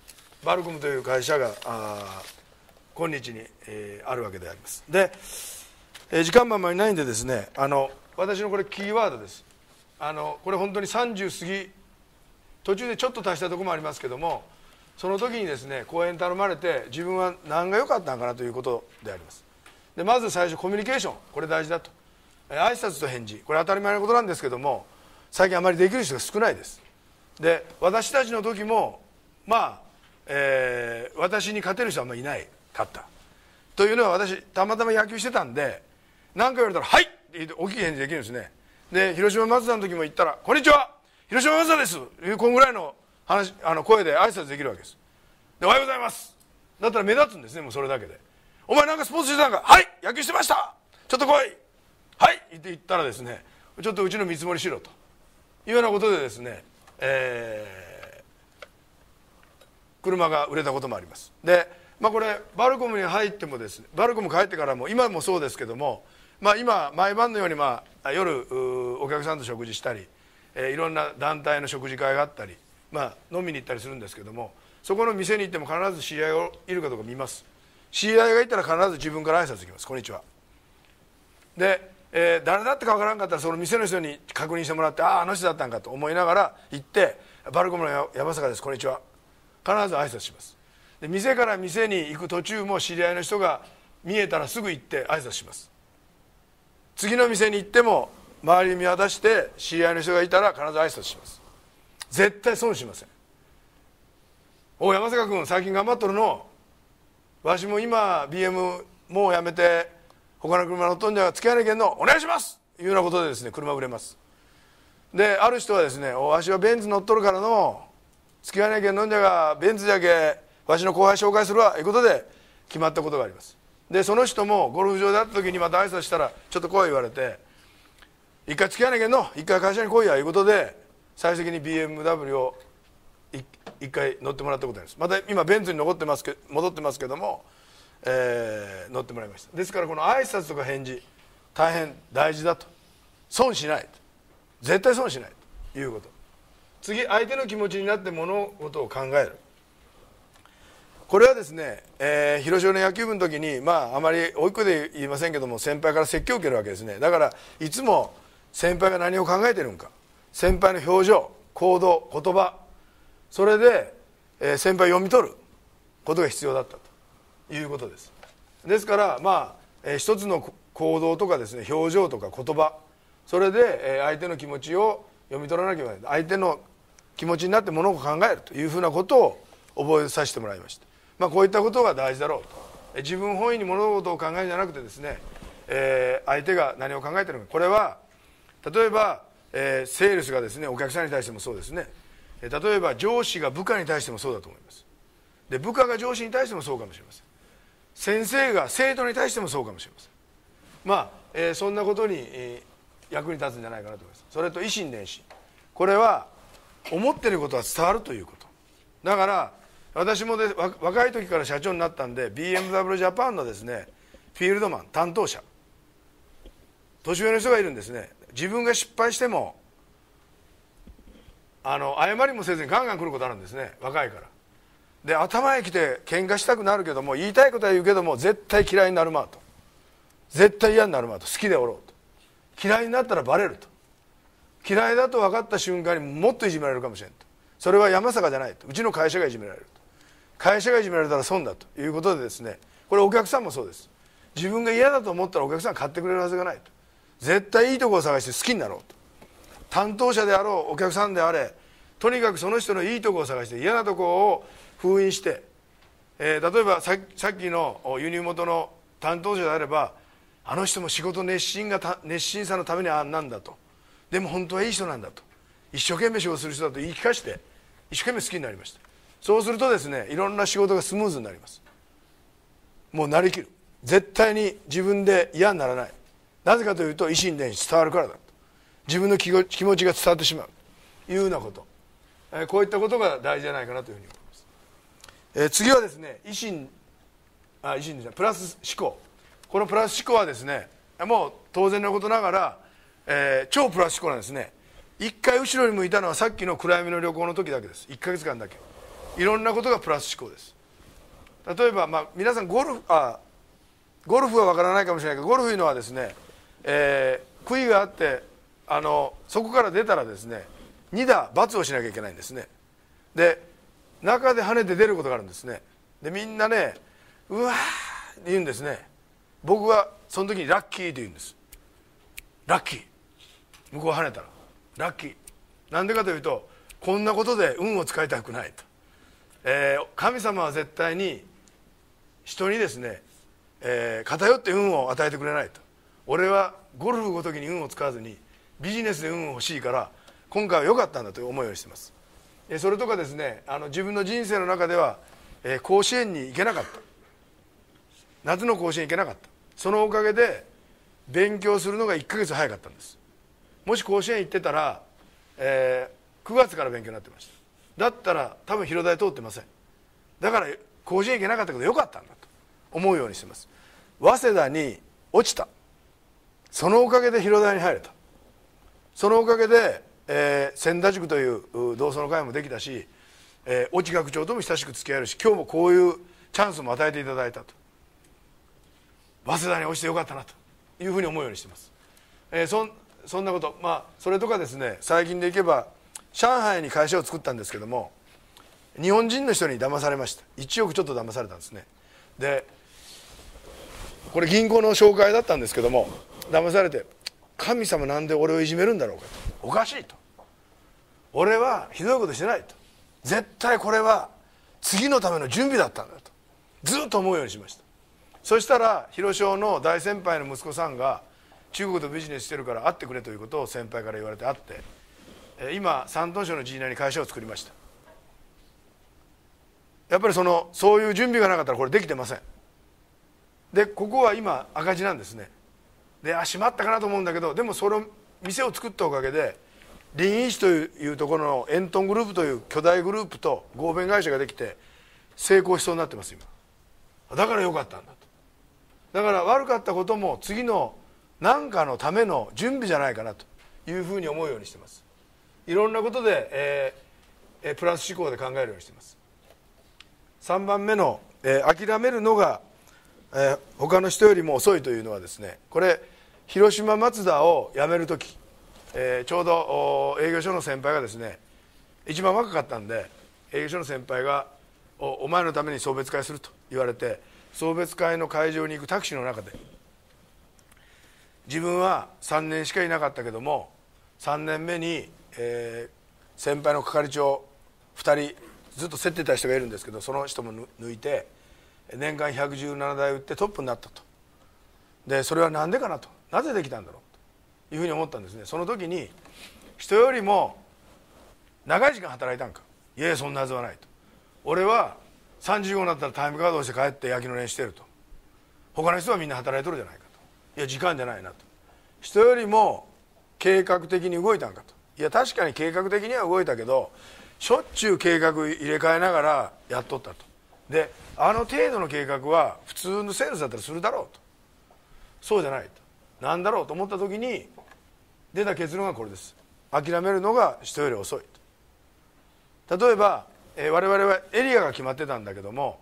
Speaker 1: バルコムという会社があ今日に、えー、あるわけであります。で、えー、時間もあんまりないんでですね、あの私のこれキーワードです。あのこれ本当にさんじゅう過ぎ、途中でちょっと足したところもありますけども、その時にですね講演頼まれて、自分は何が良かったのかなということであります。でまず最初コミュニケーション、これ大事だと。えー、挨拶と返事、これ当たり前のことなんですけども、最近あまりできる人が少ないです。で私たちの時もまあ、えー、私に勝てる人はあんまりいないかったというのは、私たまたま野球してたんで、何か言われたら「はい!」って言って大きい返事できるんですね。で広島松田の時も言ったら「こんにちは広島松田です」というこんぐらいの話、あの声で挨拶できるわけです。で「おはようございます」だったら目立つんですね。もうそれだけで「お前なんかスポーツしてたんか?」「はい野球してました、ちょっと来い」「はい」って言ったらですね、ちょっとうちの見積もりしろというようなことでですね、えー、車が売れたこともあります。で、まあ、これバルコムに入ってもですね、バルコム帰ってからも今もそうですけども、まあ、今毎晩のように、まあ、夜お客さんと食事したり、えー、いろんな団体の食事会があったり、まあ、飲みに行ったりするんですけども、そこの店に行っても必ず知り合いがいるかどうか見ます。知り合いがいたら必ず自分から挨拶行きます。こんにちは。でえー、誰だってか分からんかったら、その店の人に確認してもらって、あああの人だったんかと思いながら行って、バルコムの山坂です、こんにちは、必ず挨拶します。で店から店に行く途中も知り合いの人が見えたらすぐ行って挨拶します。次の店に行っても周り見渡して知り合いの人がいたら必ず挨拶します。絶対損しません。おい山坂君最近頑張っとるの、わしも今 ビーエム もうやめて他の車乗っとんじゃ付き合いなきゃんの、お願いしますというようなことでですね、車売れます。である人はですね、おわしはベンツ乗っとるからの付き合いなきゃんのんじゃが、ベンツじゃけわしの後輩紹介するわということで決まったことがあります。でその人もゴルフ場で会った時にまた挨拶したらちょっと来い言われて、一回付き合いなきゃんの、一回会社に来いやということで最終的に ビーエムダブリュー を一回乗ってもらったことがあります。また今ベンツに残ってますけ戻ってますけども、えー、乗ってもらいました。ですからこの挨拶とか返事大変大事だと。損しないと、絶対損しないということ。次、相手の気持ちになって物事を考える。これはですね、えー、広島の野球部の時に、まああまりおいっ子で言いませんけども、先輩から説教を受けるわけですね。だからいつも先輩が何を考えているのか、先輩の表情、行動、言葉、それで、えー、先輩を読み取ることが必要だったということです。ですからまあ、えー、一つの行動とかですね、表情とか言葉、それで、えー、相手の気持ちを読み取らなきゃいけない、相手の気持ちになって物を考えるというふうなことを覚えさせてもらいました。まあ、こういったことが大事だろうと。自分本位に物事を考えるんじゃなくてですね、えー、相手が何を考えているのか、これは例えば、えー、セールスがですねお客さんに対してもそうですね、例えば上司が部下に対してもそうだと思います。で部下が上司に対してもそうかもしれません。先生が生徒に対してもそうかもしれません。まあ、えー、そんなことに、えー、役に立つんじゃないかなと思います。それと以心伝心、これは思っていることは伝わるということだから、私もで若い時から社長になったんで ビーエムダブリュー ジャパンのですねフィールドマン、担当者、年上の人がいるんですね。自分が失敗してもあの謝りもせずにガンガン来ることあるんですね、若いから。で頭へ来て喧嘩したくなるけども、言いたいことは言うけども絶対嫌いになるまと、絶対嫌になるまと、好きでおろうと、嫌いになったらバレると、嫌いだと分かった瞬間にもっといじめられるかもしれんと、それは山坂じゃないと、うちの会社がいじめられると、会社がいじめられたら損だということでですね、これお客さんもそうです。自分が嫌だと思ったらお客さん買ってくれるはずがないと、絶対いいところを探して好きになろうと、担当者であろうお客さんであれ、とにかくその人のいいところを探して嫌なところを封印して、えー、例えばささっきの輸入元の担当者であれば、あの人も仕事熱心がた熱心さのためにあんなんだと、でも本当はいい人なんだと、一生懸命仕事する人だと言い聞かして一生懸命好きになりました。そうするとですね、いろんな仕事がスムーズになります。もうなりきる、絶対に自分で嫌にならない。なぜかというと、以心伝心伝わるからだと、自分の気持ちが伝わってしまうというようなこと、えー、こういったことが大事じゃないかなというふうに思います。えー、次はですね、維心あ維心じゃないプラス思考。このプラス思考はですね、もう当然のことながら、えー、超プラス思考なんですね。一回後ろに向いたのはさっきの暗闇の旅行の時だけです。いっかげつかんだけ。 いろんなことがプラス思考です。例えば、まあ、皆さんゴルフあゴルフは分からないかもしれないけど、ゴルフいうのはですね、えー、杭があってあのそこから出たらですねに打罰をしなきゃいけないんですね。で中で跳ねて出ることがあるんですね。でみんなねうわーって言うんですね。僕はその時にラッキーって言うんです。ラッキー、向こう跳ねたらラッキー。なんでかというと、こんなことで運を使いたくないと、えー、神様は絶対に人にですね、えー、偏って運を与えてくれないと。俺はゴルフごときに運を使わずにビジネスで運を欲しいから今回は良かったんだという思いをしています。えー、それとかですね、あの自分の人生の中では、えー、甲子園に行けなかった、夏の甲子園行けなかった。そのおかげで勉強するのがいっかげつ早かったんです。もし甲子園行ってたら、えー、くがつから勉強になってました。だったら多分広大通ってません。だから甲子園行けなかったけどよかったんだと思うようにしてます。早稲田に落ちた、そのおかげで広大に入れた。そのおかげで、えー、千田塾という同窓の会もできたし、えー、越智学長とも親しく付き合えるし、今日もこういうチャンスも与えていただいたと。早稲田に落ちてよかったなというふうに思うようにしています。えー、そんそんなこと、まあそれとかですね、最近でいけば上海に会社を作ったんですけども、日本人の人に騙されました。いちおくちょっと騙されたんですね。でこれ銀行の紹介だったんですけども、騙されて、神様なんで俺をいじめるんだろうかと、おかしいと、俺はひどいことしてないと、絶対これは次のための準備だったんだとずっと思うようにしました。そしたら広商の大先輩の息子さんが中国とビジネスしてるから会ってくれということを先輩から言われて会って、今山東省のジーナに会社を作りました。やっぱりそのそういう準備がなかったらこれできてません。でここは今赤字なんですね。であ閉まったかなと思うんだけど、でもその店を作ったおかげで林一というところのエントングループという巨大グループと合弁会社ができて成功しそうになってます今。だからよかったんだと。だから悪かったことも次の何かのための準備じゃないかなというふうに思うようにしています。いろんなことで、えーえー、プラス思考で考えるようにしています。さんばんめの、えー、諦めるのが、えー、他の人よりも遅いというのはですね、これ広島マツダを辞める時、えー、ちょうど営業所の先輩がですね一番若かったんで、営業所の先輩が お, お前のために送別会すると言われて、送別会の会場に行くタクシーの中で、自分はさんねんしかいなかったけどもさんねんめに、えー、先輩の係長ふたりずっと競ってた人がいるんですけど、その人も抜いて年間ひゃくじゅうななだい売ってトップになったと。でそれは何でかなと、なぜできたんだろうというふうに思ったんですね。その時に人よりも長い時間働いたんか、いやいやそんなはずはないと。俺はさんじゅうごになったらタイムカードをして帰って野球の練習してると、他の人はみんな働いとるじゃないかと、いや時間じゃないなと。人よりも計画的に動いたんかと、いや確かに計画的には動いたけどしょっちゅう計画入れ替えながらやっとったと。であの程度の計画は普通のセールスだったらするだろうと、そうじゃないと、なんだろうと思った時に出た結論がこれです。諦めるのが人より遅いと。例えば、えー、我々はエリアが決まってたんだけども、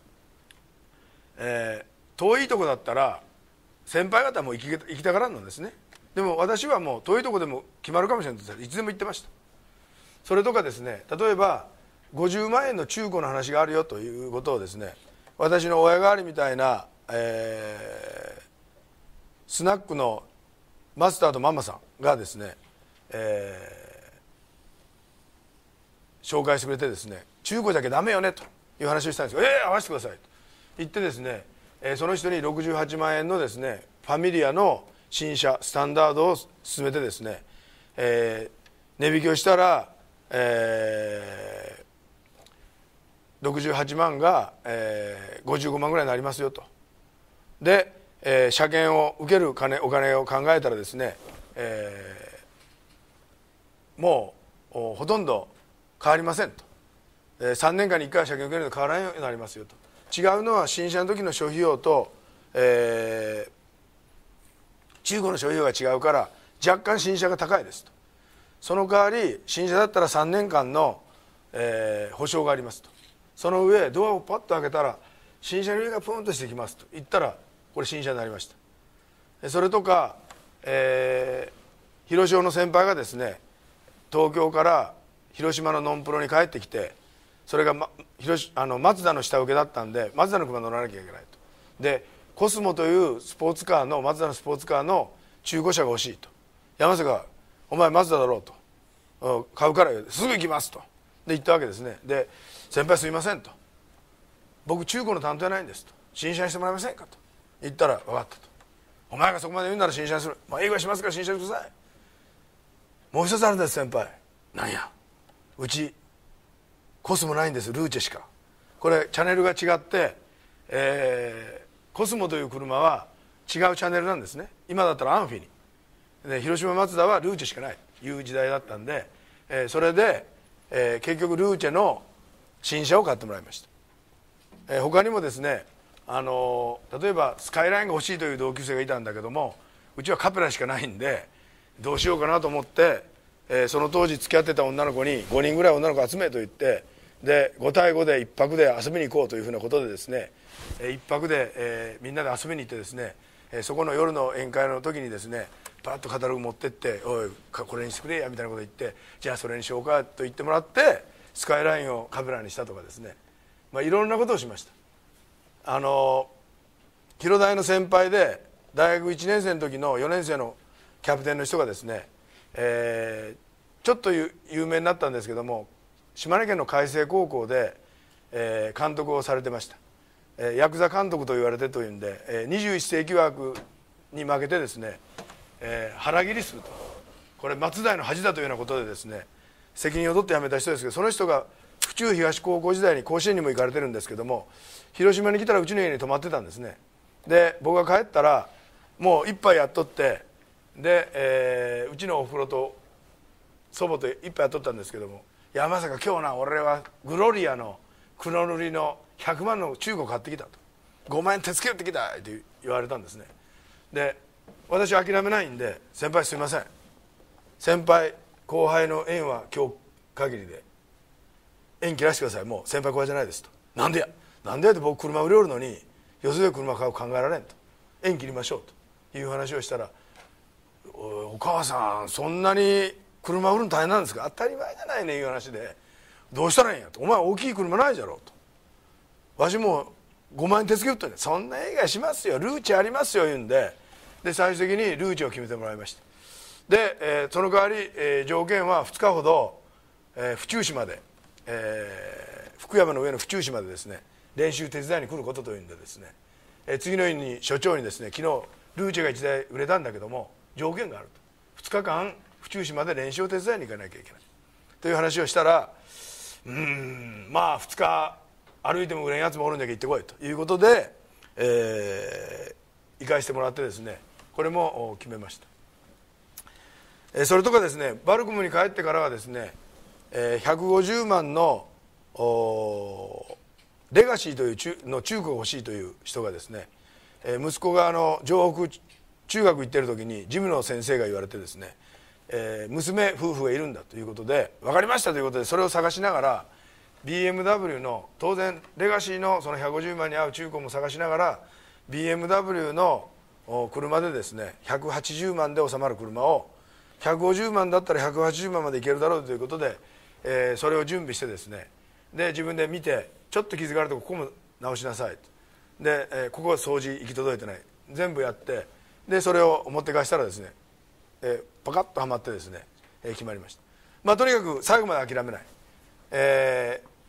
Speaker 1: えー、遠いとこだったら先輩方も行き、行きたがらんのですね。でも私はもう遠いとこでも決まるかもしれないといつでも言ってました。それとかですね、例えばごじゅうまんえんの中古の話があるよということをですね、私の親代わりみたいな、えー、スナックのマスターとママさんがですね、えー、紹介してくれてですね、中古じゃけダメよねという話をしたんですよ。えー、合わせてくださいと言ってですね、えー、その人にろくじゅうはちまんえんのですねファミリアの新車スタンダードを勧めてですね、えー、値引きをしたら、えーろくじゅうはちまんが、えー、ごじゅうごまんぐらいになりますよと。で、えー、車検を受ける金お金を考えたらですね、えー、もうほとんど変わりませんと、えー、さんねんかんにいっかい車検を受けると変わらないようになりますよと。違うのは新車の時の諸費用と、えー、中古の諸費用が違うから若干新車が高いですと。その代わり新車だったらさんねんかんの、えー、保証がありますと。 その上ドアをパッと開けたら新車の匂いがプーンとしてきますと言ったら、これ新車になりました。それとか、えー、広島の先輩がですね、東京から広島のノンプロに帰ってきて、それが、ま、広あのマツダの下請けだったんで、マツダの車乗らなきゃいけないと。でコスモというスポーツカーのマツダのスポーツカーの中古車が欲しいと。山瀬が「お前マツダだろうと、買うからすぐ行きます」とで言ったわけですね。で「先輩すいません」と「僕中古の担当じゃないんです」と「新車にしてもらえませんか」と言ったら「分かった」と「お前がそこまで言うなら新車にする、まあ、英語はしますから新車にしてください。もう一つあるんです先輩。なんや、うちコスモないんです、ルーチェしか。これチャンネルが違って、えー、コスモという車は違うチャンネルなんですね。今だったらアンフィニで、広島マツダはルーチェしかないという時代だったんで、えー、それで、えー、結局ルーチェの新車を買ってもらいました。えー、他にもですね、あのー、例えばスカイラインが欲しいという同級生がいたんだけども、うちはカペラしかないんでどうしようかなと思って、えー、その当時付き合ってた女の子にごにんぐらい女の子集めと言って、でご対ごでいっぱくで遊びに行こうというふうなことでですね、いっぱくで、えー、みんなで遊びに行ってですね、えー、そこの夜の宴会の時にですね、パッとカタログ持ってって「おいこれにしてくれや」みたいなこと言って、じゃあそれにしようかと言ってもらってスカイラインをカメラにしたとかですね、まあ、いろんなことをしました。あの広大の先輩で大学いちねん生の時のよねん生のキャプテンの人がですね、えー、ちょっと有名になったんですけども、島根県の海星高校で、えー、監督をされてました。えー、ヤクザ監督と言われてというんで、えー、にじゅういっ世紀枠に負けてですね、えー、腹切りすると、これ松代の恥だというようなことでですね、責任を取って辞めた人ですけど、その人が府中東高校時代に甲子園にも行かれてるんですけども、広島に来たらうちの家に泊まってたんですね。で僕が帰ったらもう一杯やっとって、で、えー、うちのおふくろと祖母と一杯やっとったんですけども、いやまさか今日な俺はグロリアの黒塗りのひゃくまんの中古買ってきたと、ごまん円手付けてきたって言われたんですね。で私は諦めないんで、先輩すいません、先輩後輩の縁は今日限りで縁切らしてください、もう先輩後輩じゃないですと。なんでやなんでやって僕車売りおるのによそで車買う考えられんと、縁切りましょうという話をしたら、お, お母さんそんなに車売るの大変なんですか、当たり前じゃないねいう話で、どうしたらいいんやと、お前大きい車ないじゃろうと、わしもごまん円手付け売ったんで、そんな映画しますよルーチありますよ言うんで、で最終的にルーチを決めてもらいました。で、えー、その代わり、えー、条件はふつかほど、えー、府中市まで、えー、福山の上の府中市までですね練習手伝いに来ることというんでですね、えー、次の日に所長にですね、昨日ルーチェがいちだい売れたんだけども条件があると、ふつかかん府中市まで練習を手伝いに行かなきゃいけないという話をしたら、うーんまあふつか歩いても売れんやつもおるんだけど行ってこいということで、えー、行かしてもらってですね、これも決めました。えー、それとかですね、バルコムに帰ってからはですね、えー、ひゃくごじゅうまんのレガシーという中の中古が欲しいという人がですね、えー、息子があの城北中学行ってる時にジムの先生が言われてですね、えー、娘夫婦がいるんだということで、分かりましたということでそれを探しながら ビーエムダブリュー の当然レガシーのそのひゃくごじゅうまんに合う中古も探しながら ビーエムダブリュー の車でですねひゃくはちじゅうまんで収まる車をひゃくごじゅうまんだったらひゃくはちじゅうまんまでいけるだろうということで、えー、それを準備してですね、で自分で見てちょっと傷があるとこここも直しなさいと、で、えー、ここは掃除行き届いてない全部やって、でそれを持って帰したらですね、えー、パカッとはまってですね、えー、決まりました。まあとにかく最後まで諦めない、えー、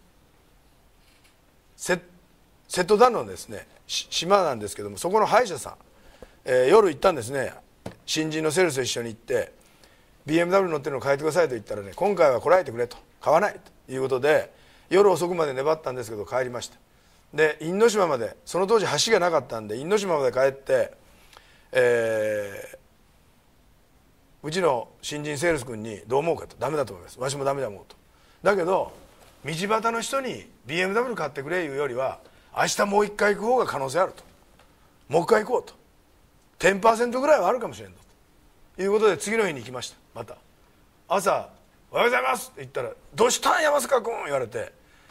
Speaker 1: セ, セットダウンのですね島なんですけども、そこの歯医者さん、えー、夜行ったんですね。新人のセールスと一緒に行って ビーエムダブリュー 乗ってるのを変えてくださいと言ったらね、今回はこらえてくれと、買わないということで夜遅くまで粘ったんですけど帰りました。で因島まで、その当時橋がなかったんで因島まで帰って、えー、うちの新人セールス君にどう思うかと、ダメだと思います、わしもダメだ思うと、だけど道端の人に ビーエムダブリュー 買ってくれいうよりは明日もう一回行く方が可能性あると、もう一回行こうと、 じゅっパーセント ぐらいはあるかもしれんということで次の日に行きました。また朝「おはようございます」って言ったら「どうしたん山塚君」言われて「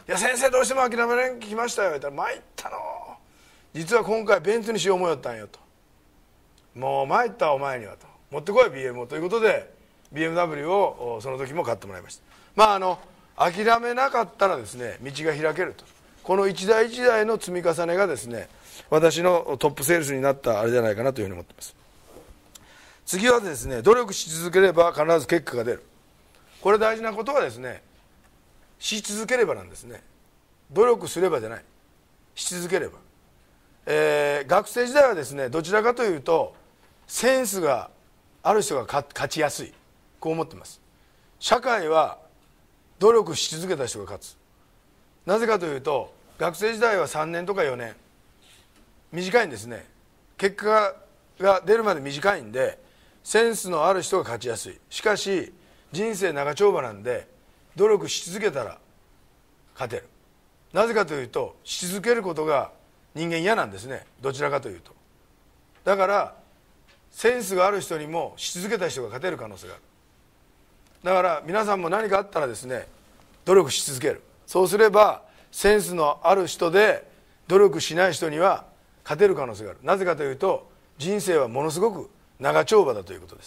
Speaker 1: いや先生どうしても諦めれんきましたよ」言ったら「参ったの、実は今回ベンツにしよう思いよったんよ」と「もう参ったお前には」と「持ってこい ビーエム を」ということで ビーエムダブリュー をその時も買ってもらいました。まああの諦めなかったらですね道が開けると、この一台一台の積み重ねがですね私のトップセールスになったあれじゃないかなというふうに思っています。次はですね、努力し続ければ必ず結果が出る。これ大事なことはですね、し続ければなんですね。努力すればじゃない、し続ければ、えー、学生時代はですねどちらかというとセンスがある人が勝ちやすい、こう思ってます。社会は努力し続けた人が勝つ。なぜかというと学生時代はさんねんとかよねん、短いんですね。結果が出るまで短いんでセンスのある人が勝ちやすい。しかし人生長丁場なんで努力し続けたら勝てる。なぜかというとし続けることが人間嫌なんですね、どちらかというと。だからセンスがある人にもし続けた人が勝てる可能性がある。だから皆さんも何かあったらですね努力し続ける。そうすればセンスのある人で努力しない人には勝てる可能性がある。なぜかというと人生はものすごく長丁場だということです。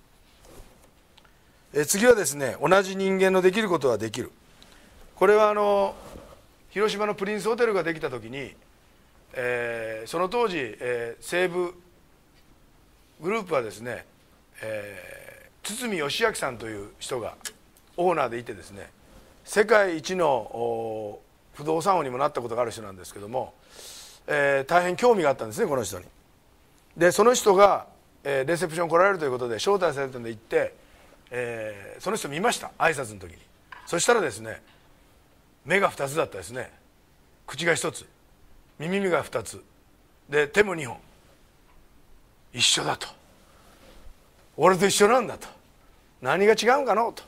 Speaker 1: え次はですね、同じ人間のできることはできる。これはあの広島のプリンスホテルができた時に、えー、その当時、えー、西武グループはですね、えー、堤義明さんという人がオーナーでいてですね、世界一の不動産王にもなったことがある人なんですけども、えー、大変興味があったんですねこの人に。でその人が、えー、レセプション来られるということで招待されたので行って、えー、その人見ました、挨拶の時に。そしたらですね、目がふたつだったですね、口がひとつ、耳がふたつで手もにほん、一緒だと、俺と一緒なんだと、何が違うんかのと、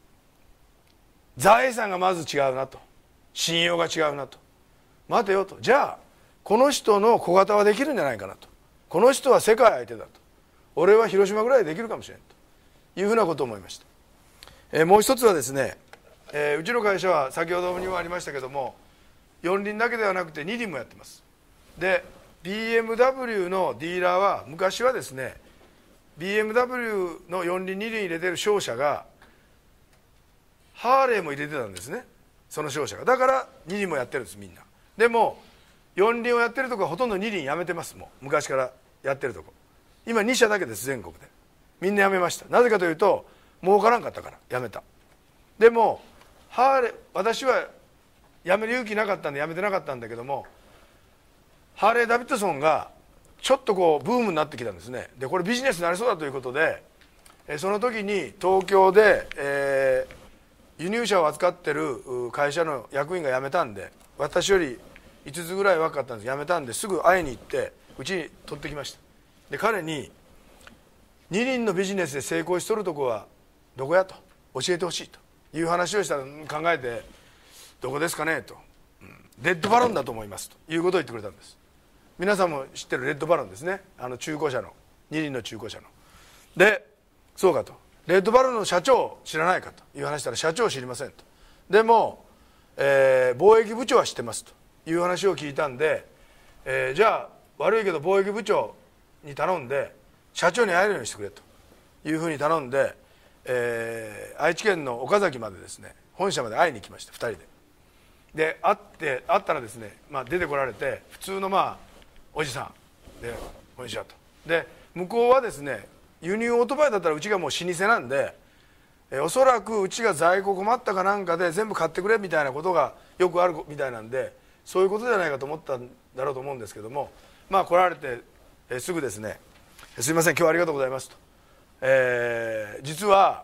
Speaker 1: 財産がまず違うなと、信用が違うなと、待てよと、じゃあこの人の小型はできるんじゃないかなと、この人は世界相手だと、俺は広島ぐらいできるかもしれんというふうなことを思いました。えー、もう一つはですね、えー、うちの会社は先ほどにもありましたけどもよん輪だけではなくてに輪もやってます。で ビーエムダブリュー のディーラーは昔はですね ビーエムダブリュー のよん輪に輪入れてる商社がハーレーも入れてたんですね、その商社が。だからに輪もやってるんですみんな。でもよん輪をやってるとこはほとんどに輪やめてます。もう昔からやってるとこ今に社だけです、全国で。みんなやめました。なぜかというと儲からんかったからやめた。でもハーレー、私はやめる勇気なかったんでやめてなかったんだけども、ハーレー・ダビッドソンがちょっとこうブームになってきたんですね。でこれビジネスになりそうだということで、えその時に東京で、えー、輸入車を扱ってる会社の役員が辞めたんで、私よりいつつぐらい若かったんです。辞めたんですぐ会いに行ってうちに取ってきました。で彼に二輪のビジネスで成功しとるとこはどこやと教えてほしいという話をしたら考えて、どこですかねと、うん、レッドバロンだと思いますということを言ってくれたんです。皆さんも知ってるレッドバロンですね、あの中古車の二輪の中古車の。でそうかと、レッドバロンの社長知らないかという話したら、社長知りませんと。でも、えー、貿易部長は知ってますという話を聞いたんで、えー、じゃあ悪いけど貿易部長に頼んで社長に会えるようにしてくれというふうに頼んで、えー、愛知県の岡崎までですね本社まで会いに行きました、ふたりで。で会って会ったらですね、まあ、出てこられて普通のまあおじさんで「こんにちは」と。で向こうはですね輸入オートバイだったらうちがもう老舗なんで、えおそらくうちが在庫困ったかなんかで全部買ってくれみたいなことがよくあるみたいなんで、そういうことじゃないかと思ったんだろうと思うんですけども、まあ来られて、えすぐですね「すいません今日はありがとうございます」と、えー、実は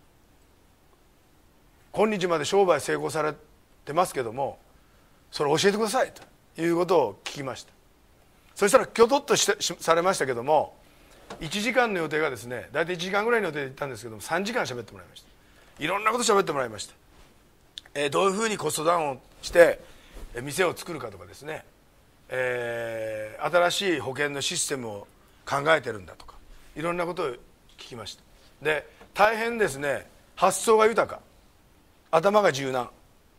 Speaker 1: 今日まで商売成功されてますけどもそれ教えてくださいということを聞きました。そしたらきょとっとしてされましたけども、いちじかんの予定がですね大体いちじかんぐらいの予定で行ったんですけどもさんじかん喋ってもらいました。いろんなこと喋ってもらいました。えー、どういうふうにコストダウンをして店を作るかとかですね、えー、新しい保険のシステムを考えてるんだとかいろんなことを聞きました。で大変ですね発想が豊か、頭が柔軟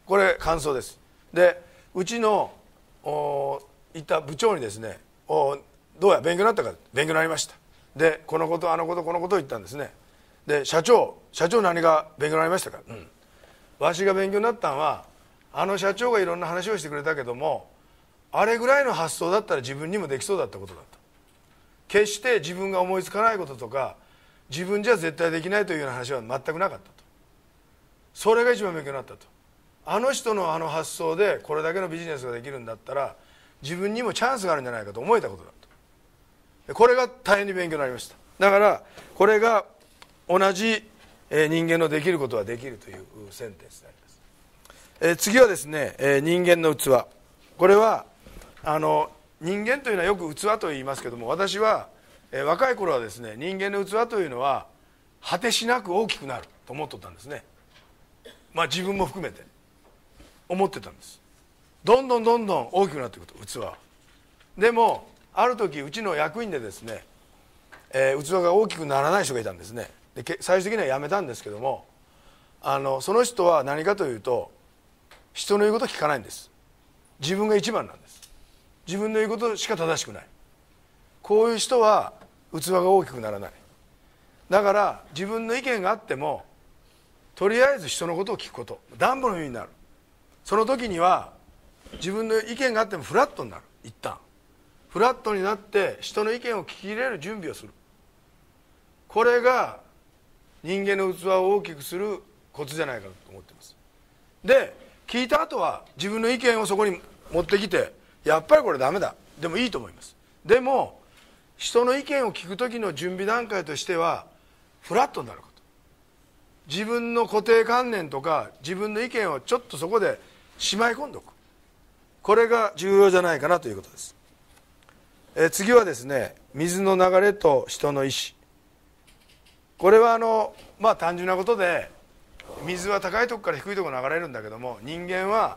Speaker 1: これ感想です。でうちのいた部長にですね、おどうや勉強になったか、勉強になりました。でこのことあのことこのことを言ったんですね。で社長社長何が勉強になりましたか。うん、わしが勉強になったのはあの社長がいろんな話をしてくれたけども、あれぐらいの発想だったら自分にもできそうだったことだと。決して自分が思いつかないこととか自分じゃ絶対できないというような話は全くなかったと。それが一番勉強になったと。あの人のあの発想でこれだけのビジネスができるんだったら自分にもチャンスがあるんじゃないかと思えたことだと。これが大変に勉強になりました。だからこれが同じ人間のできることはできるというセンテンスであります。え次はですね、人間の器。これはあの人間というのはよく器と言いますけども、私は若い頃はですね、人間の器というのは果てしなく大きくなると思っとったんですね。まあ自分も含めて思ってたんです。どんどんどんどん大きくなっていくと、器は。でもある時うちの役員でですね、えー、器が大きくならない人がいたんですね。で最終的には辞めたんですけども、あのその人は何かというと人の言うことを聞かないんです。自分が一番なんです。自分の言うことしか正しくない。こういう人は器が大きくならない。だから自分の意見があってもとりあえず人のことを聞くこと、暖房の耳になる。その時には自分の意見があってもフラットになる。一旦フラットになって人の意見を聞き入れる準備をする。これが人間の器を大きくするコツじゃないかと思っています。で聞いた後は自分の意見をそこに持ってきて、やっぱりこれダメだでもいいと思います。でも人の意見を聞く時の準備段階としてはフラットになること、自分の固定観念とか自分の意見をちょっとそこでしまい込んでおく、これが重要じゃないかなということです。え次はですね、水の流れと人の意志。これはあのまあ単純なことで、水は高いところから低いところに流れるんだけども、人間は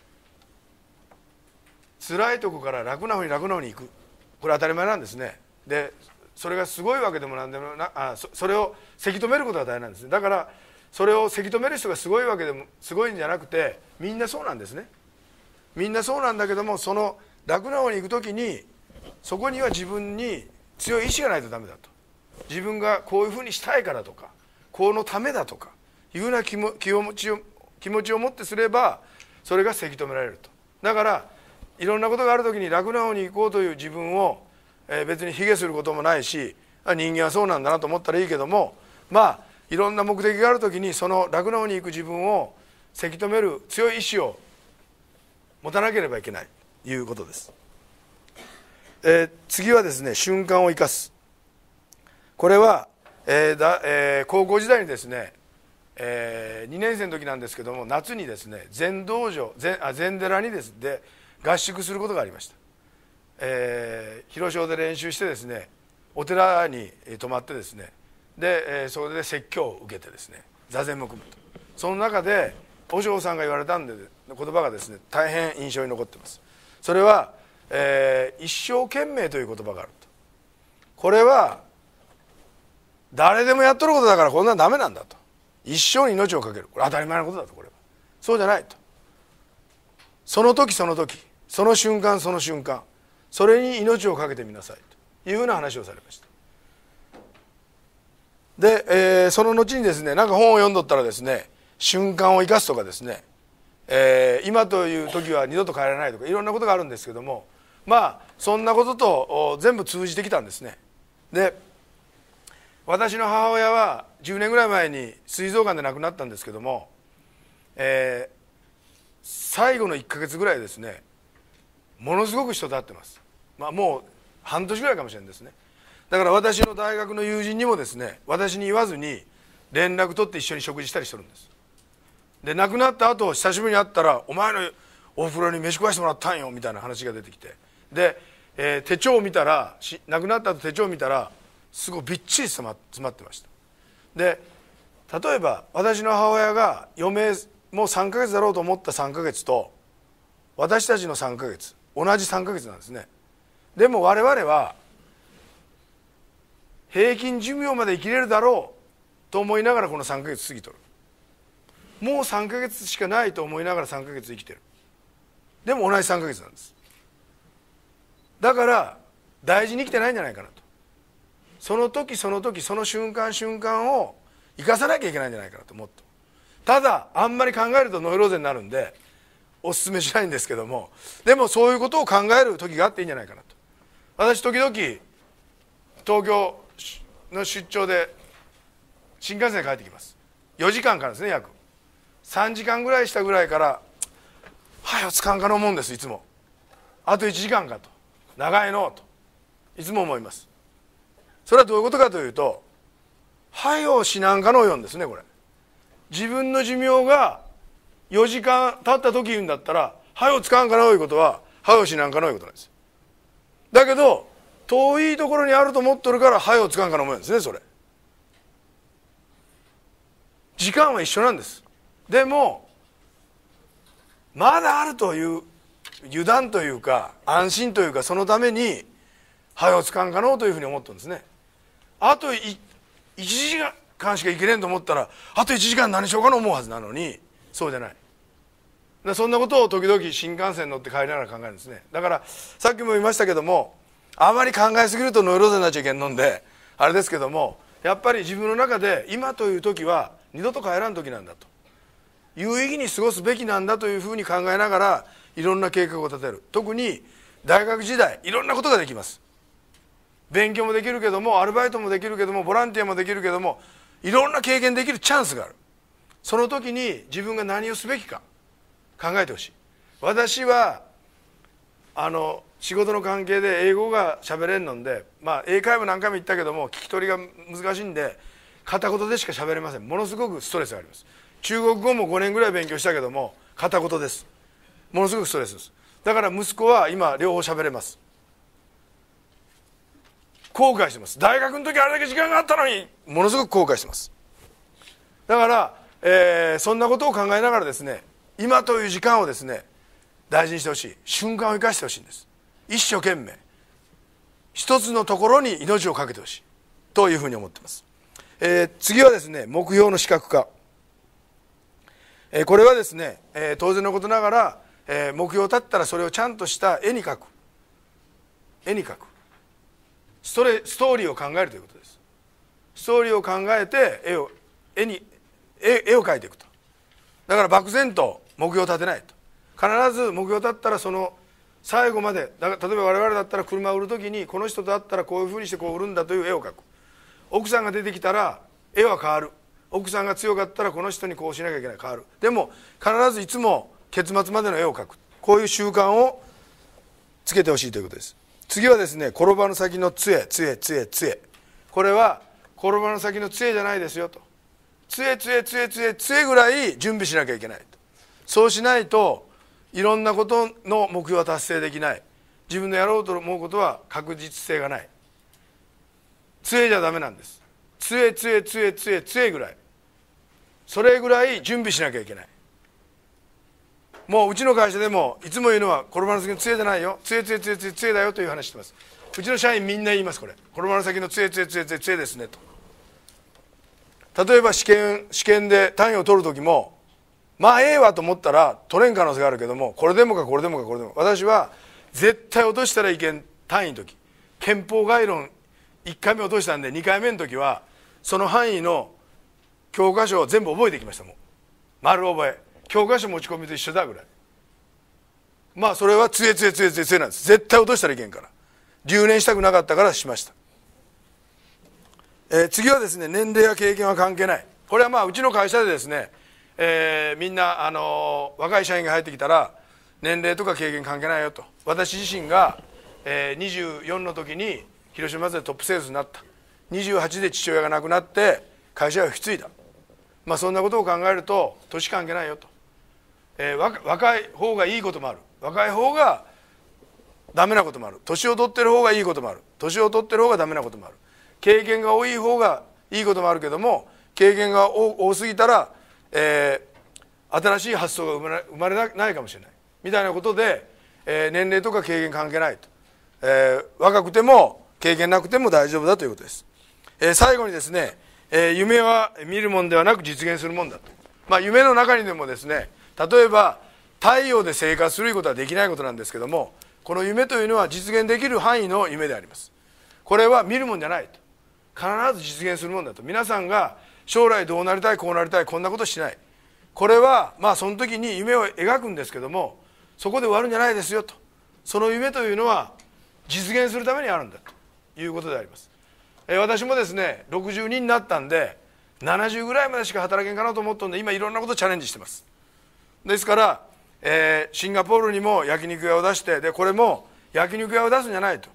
Speaker 1: 辛いところから楽な方に楽な方に行く、これ当たり前なんですね。でそれがすごいわけでもなんでもな、あ そ, それをせき止めることが大変なんですね。だからそれをせき止める人がすごいわけでもすごいんじゃなくて、みんなそうなんですね。みんなそうなんだけども、その楽な方に行くときにそこには自分に強い意志がないとダメだと。自分がこういうふうにしたいからとか、このためだとかいうような気も気持ちを気持ちを持ってすれば、それがせき止められると。だからいろんなことがあるときに楽な方に行こうという自分を、えー、別に卑下することもないし、人間はそうなんだなと思ったらいいけども、まあいろんな目的があるときにその楽な方に行く自分をせき止める強い意志を持たなければいけないということです。えー、次はですね、瞬間を生かす。これは、えーだえー、高校時代にですね、えー、にねん生の時なんですけども、夏にですね、禅道場 禅, あ禅寺にですで合宿することがありました。えー、広小で練習してですね、お寺に泊まってですね、で、えー、それで説教を受けてですね、座禅も組むと。その中で和尚さんが言われたんで言葉がですね、大変印象に残っています。それは、えー、一生懸命という言葉があると。これは誰でもやっとることだからこんなのダメなんだと。一生に命をかける、これ当たり前のことだと。これはそうじゃないと。その時その時、その瞬間その瞬間、それに命をかけてみなさいというような話をされました。で、えー、その後にですね、なんか本を読んどったらですね、瞬間を生かすとかですね、えー、今という時は二度と帰らないとかいろんなことがあるんですけども、まあそんなことと全部通じてきたんですね。で私の母親はじゅうねんぐらい前に膵臓がんで亡くなったんですけども、えー、最後のいっかげつぐらいですね、ものすごく人と会ってます。まあもう半年ぐらいかもしれないですね。だから私の大学の友人にもですね、私に言わずに連絡取って一緒に食事したりしてるんです。で亡くなった後久しぶりに会ったら、お前のお風呂に飯食わしてもらったんよみたいな話が出てきて、で、えー、手帳を見たら、亡くなった後手帳を見たらすごいびっちり詰ま、詰まってました。で例えば私の母親が余命もうさんかげつだろうと思ったさんかげつと私たちのさんかげつ同じさんかげつなんですね。でも我々は平均寿命まで生きれるだろうと思いながらこのさんかげつ過ぎとる。 もうさんかげつしかないと思いながらさんかげつ生きてる。でも同じさんかげつなんです。だから大事に生きてないんじゃないかなと。その時その時その瞬間瞬間を生かさなきゃいけないんじゃないかなと。もっとただあんまり考えるとノイローゼになるんでおすすめしないんですけども、でもそういうことを考える時があっていいんじゃないかなと。私時々東京の出張で新幹線で帰ってきます。よじかんからですね。約さんじかんぐらいしたぐらいから「はよつかんかのもんです。いつもあといちじかんかと長いのといつも思います。それはどういうことかというと「はよしなんかのよん」ですね。これ自分の寿命がよじかん経った時言うんだったら「はよつかんかの」いうことは「はよしなんかの」いうことなんです。だけど遠いところにあると思っとるから「はよつかんかのもん」ですね。それ時間は一緒なんです。でもまだあるという油断というか安心というか、そのために「はよつかんかの」というふうに思ってるんですね。あといちじかんしか生きれんと思ったらあといちじかん何しようかと思うはずなのに、そうじゃない。でそんなことを時々新幹線に乗って帰りながら考えるんですね。だからさっきも言いましたけども、あまり考えすぎるとノイローゼになっちゃいけんのんであれですけども、やっぱり自分の中で今という時は二度と帰らん時なんだと、有意義に過ごすべきなんだというふうに考えながらいろんな計画を立てる。特に大学時代いろんなことができます。勉強もできるけどもアルバイトもできるけどもボランティアもできるけども、いろんな経験できるチャンスがある。その時に自分が何をすべきか考えてほしい。私はあの仕事の関係で英語が喋れんので、まあ英会話何回も言ったけども聞き取りが難しいんで片言でしか喋れません。ものすごくストレスがあります。中国語もごねんぐらい勉強したけども片言です。ものすごくストレスです。だから息子は今両方喋れます。後悔してます。大学の時あれだけ時間があったのにものすごく後悔してます。だから、えー、そんなことを考えながらですね、今という時間をですね大事にしてほしい。瞬間を生かしてほしいんです。一生懸命一つのところに命をかけてほしいというふうに思っています。えー、次はですね目標の視覚化。えー、これはですね、えー、当然のことながら、えー、目標を立ったらそれをちゃんとした絵に描く絵に描くストレストーリーを考えるということです。ストーリーを考えて絵を絵に 絵, 絵を描いていくと。だから漠然と目標を立てないと。必ず目標を立ったらその最後まで、だから例えば我々だったら車を売るときにこの人と会ったらこういうふうにしてこう売るんだという絵を描く。奥さんが出てきたら絵は変わる。奥さんが強かったらこの人にこうしなきゃいけない、変わる。でも必ずいつも結末までの絵を描く。こういう習慣をつけてほしいということです。次はですね転ばぬ先の杖杖杖杖。これは転ばぬ先の杖じゃないですよと。杖杖杖杖杖ぐらい準備しなきゃいけないと。そうしないといろんなことの目標は達成できない。自分のやろうと思うことは確実性がない。杖じゃダメなんです。杖杖杖杖杖ぐらい、それぐらい準備しなきゃいけない。もううちの会社でもいつも言うのは転ばぬ先の杖じゃないよ、杖杖杖杖杖だよという話してます。うちの社員みんな言います。これ転ばぬ先の杖杖杖杖杖ですねと。例えば試験試験で単位を取る時もまあええわと思ったら取れん可能性があるけども、これでもかこれでもかこれでも、私は絶対落としたらいけん単位の時、憲法概論いっかいめ落としたんでにかいめの時はその範囲の教科書を全部覚えてきました。もう丸覚え、教科書持ち込みと一緒だぐらい。まあそれは杖杖杖杖杖なんです。絶対落としたらいけんから、留年したくなかったからしました。えー、次はですね年齢や経験は関係ない。これはまあうちの会社でですね、えー、みんな、あのー、若い社員が入ってきたら年齢とか経験関係ないよと。私自身が、えー、にじゅうよんの時に広島でトップセールスになった。にじゅうはちで父親が亡くなって会社を引き継いだ。まあそんなことを考えると年関係ないよと。えー、若, 若い方がいいこともある、若い方がダメなこともある、年を取ってる方がいいこともある、年を取ってる方がダメなこともある、経験が多い方がいいこともあるけども、経験が多すぎたら、えー、新しい発想が生まれ、生まれないかもしれないみたいなことで、えー、年齢とか経験関係ないと、えー、若くても経験なくても大丈夫だということです。えー、最後にですね、えー、夢は見るもんではなく実現するもんだと。 まあ、夢の中にでもですね、例えば太陽で生活することはできないことなんですけども、この夢というのは実現できる範囲の夢であります。これは見るもんじゃないと、必ず実現するもんだと。皆さんが将来どうなりたい、こうなりたい、こんなことしない、これはまあその時に夢を描くんですけども、そこで終わるんじゃないですよと。その夢というのは実現するためにあるんだということであります。え私もですねろくじゅうにになったんで、ななじゅうぐらいまでしか働けんかなと思ったんで、今いろんなことチャレンジしてます。ですから、えー、シンガポールにも焼肉屋を出して、でこれも焼肉屋を出すんじゃないと、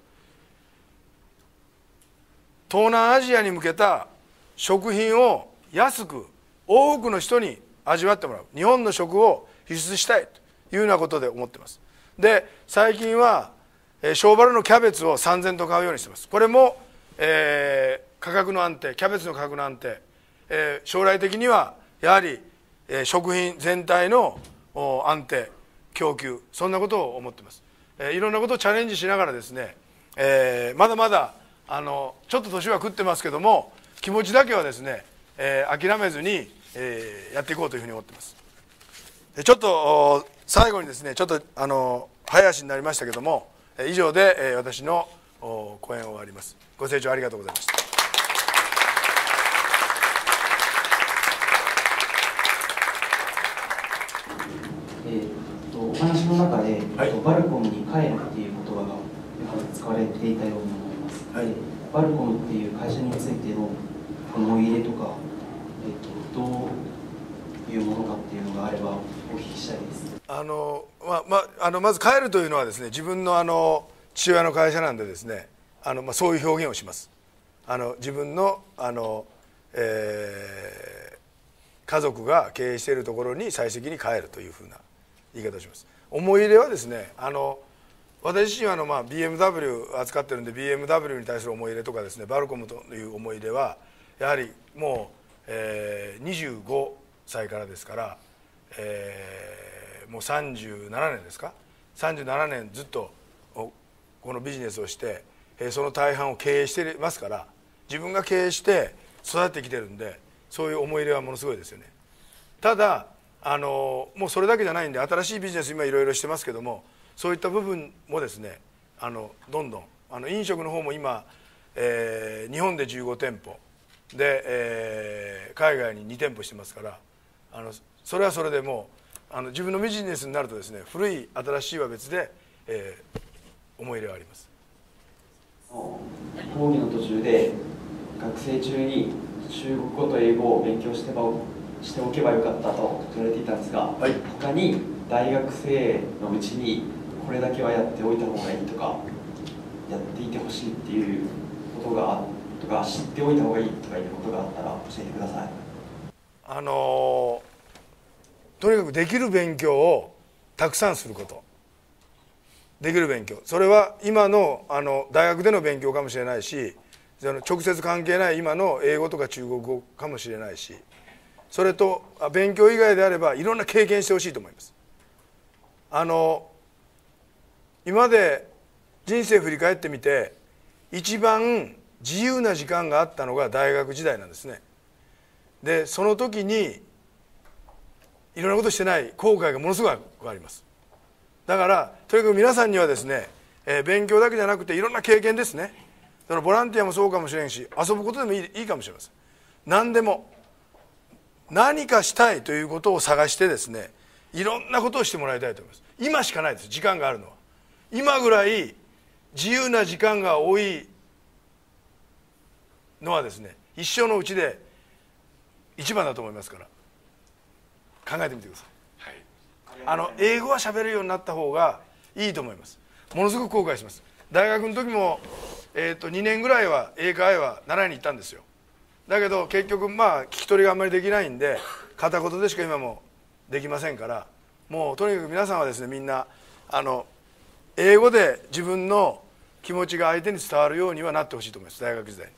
Speaker 1: 東南アジアに向けた食品を安く多くの人に味わってもらう、日本の食を輸出したいというようなことで思ってます。で最近は小原のキャベツをさんぜんと買うようにしてます。これも、えー、価格の安定、キャベツの価格の安定、えー、将来的にはやはり、えー、食品全体の安定供給、そんなことを思ってます。えー、いろんなことをチャレンジしながらですね、えー、まだまだあのちょっと年は食ってますけども、気持ちだけはですね、えー、諦めずに、えー、やっていこうというふうに思ってます。でちょっと最後にですね、ちょっとあの早足になりましたけども、以上で、えー、私の講演を終わります。ご清聴ありがとうございました。
Speaker 2: えー、とお話の中で、はい、バルコムに帰るっていう言葉が使われていたように思います。はい、バルコムっていう会社についての思い入れとか、えー、とどういうものかっていうのがあればお聞きしたいです。
Speaker 1: あの、ままあのまず帰るというのはですね、自分のあの父親の会社なんでですね、あの、まあ、そういう表現をします。あの自分のあの、えー、家族が経営しているところに最終的に帰るというふうな言い方をします。思い入れはですね、あの私自身はあの、まあ、ビーエムダブリュー 扱ってるんで ビーエムダブリュー に対する思い入れとかですね、バルコムという思い入れはやはりもう、えー、にじゅうごさいからですから、えー、もうさんじゅうななねんですか、さんじゅうななねんずっとこのビジネスをして、えー、その大半を経営していますから、自分が経営して育ってきてるんで、そういう思い入れはものすごいですよね。ただあのもうそれだけじゃないんで、新しいビジネス今いろいろしてますけども、そういった部分もですね、あのどんどんあの飲食の方も今、えー、日本でじゅうごてんぽで、えー、海外ににてんぽしてますから、あのそれはそれでもうあの自分のビジネスになるとですね、古い新しいは別で、えー、思い入れはあります。
Speaker 2: 講義の途中で学生中に中国語と英語を勉強してばしておけばよかったと言われていたんですが、はい、他に大学生のうちにこれだけはやっておいた方がいいとか、やっていてほしいっていうことがとか、知っておいた方がいいとかいうことがあったら教えてください。
Speaker 1: あのとにかくできる勉強をたくさんすること、できる勉強、それは今 の, あの大学での勉強かもしれないし、直接関係ない今の英語とか中国語かもしれないし、それと勉強以外であればいろんな経験してほしいと思います。あの今まで人生振り返ってみて一番自由な時間があったのが大学時代なんですね。でその時にいろんなことしてない後悔がものすごくあります。だからとにかく皆さんにはですね、えー、勉強だけじゃなくていろんな経験ですね。そのボランティアもそうかもしれんし、遊ぶことでもいい、いいかもしれません。何でも何かしたいということを探してですね、いろんなことをしてもらいたいと思います。今しかないです、時間があるのは。今ぐらい自由な時間が多いのはですね、一生のうちで一番だと思いますから考えてみてください。はい、あの英語は喋れるようになった方がいいと思います。ものすごく後悔します。大学の時も、えー、とにねんぐらいは英会話は習いに行ったんですよ。だけど結局まあ聞き取りがあんまりできないんで、片言でしか今もできませんから、もうとにかく皆さんはですね、みんなあの英語で自分の気持ちが相手に伝わるようにはなってほしいと思います。大学時代に。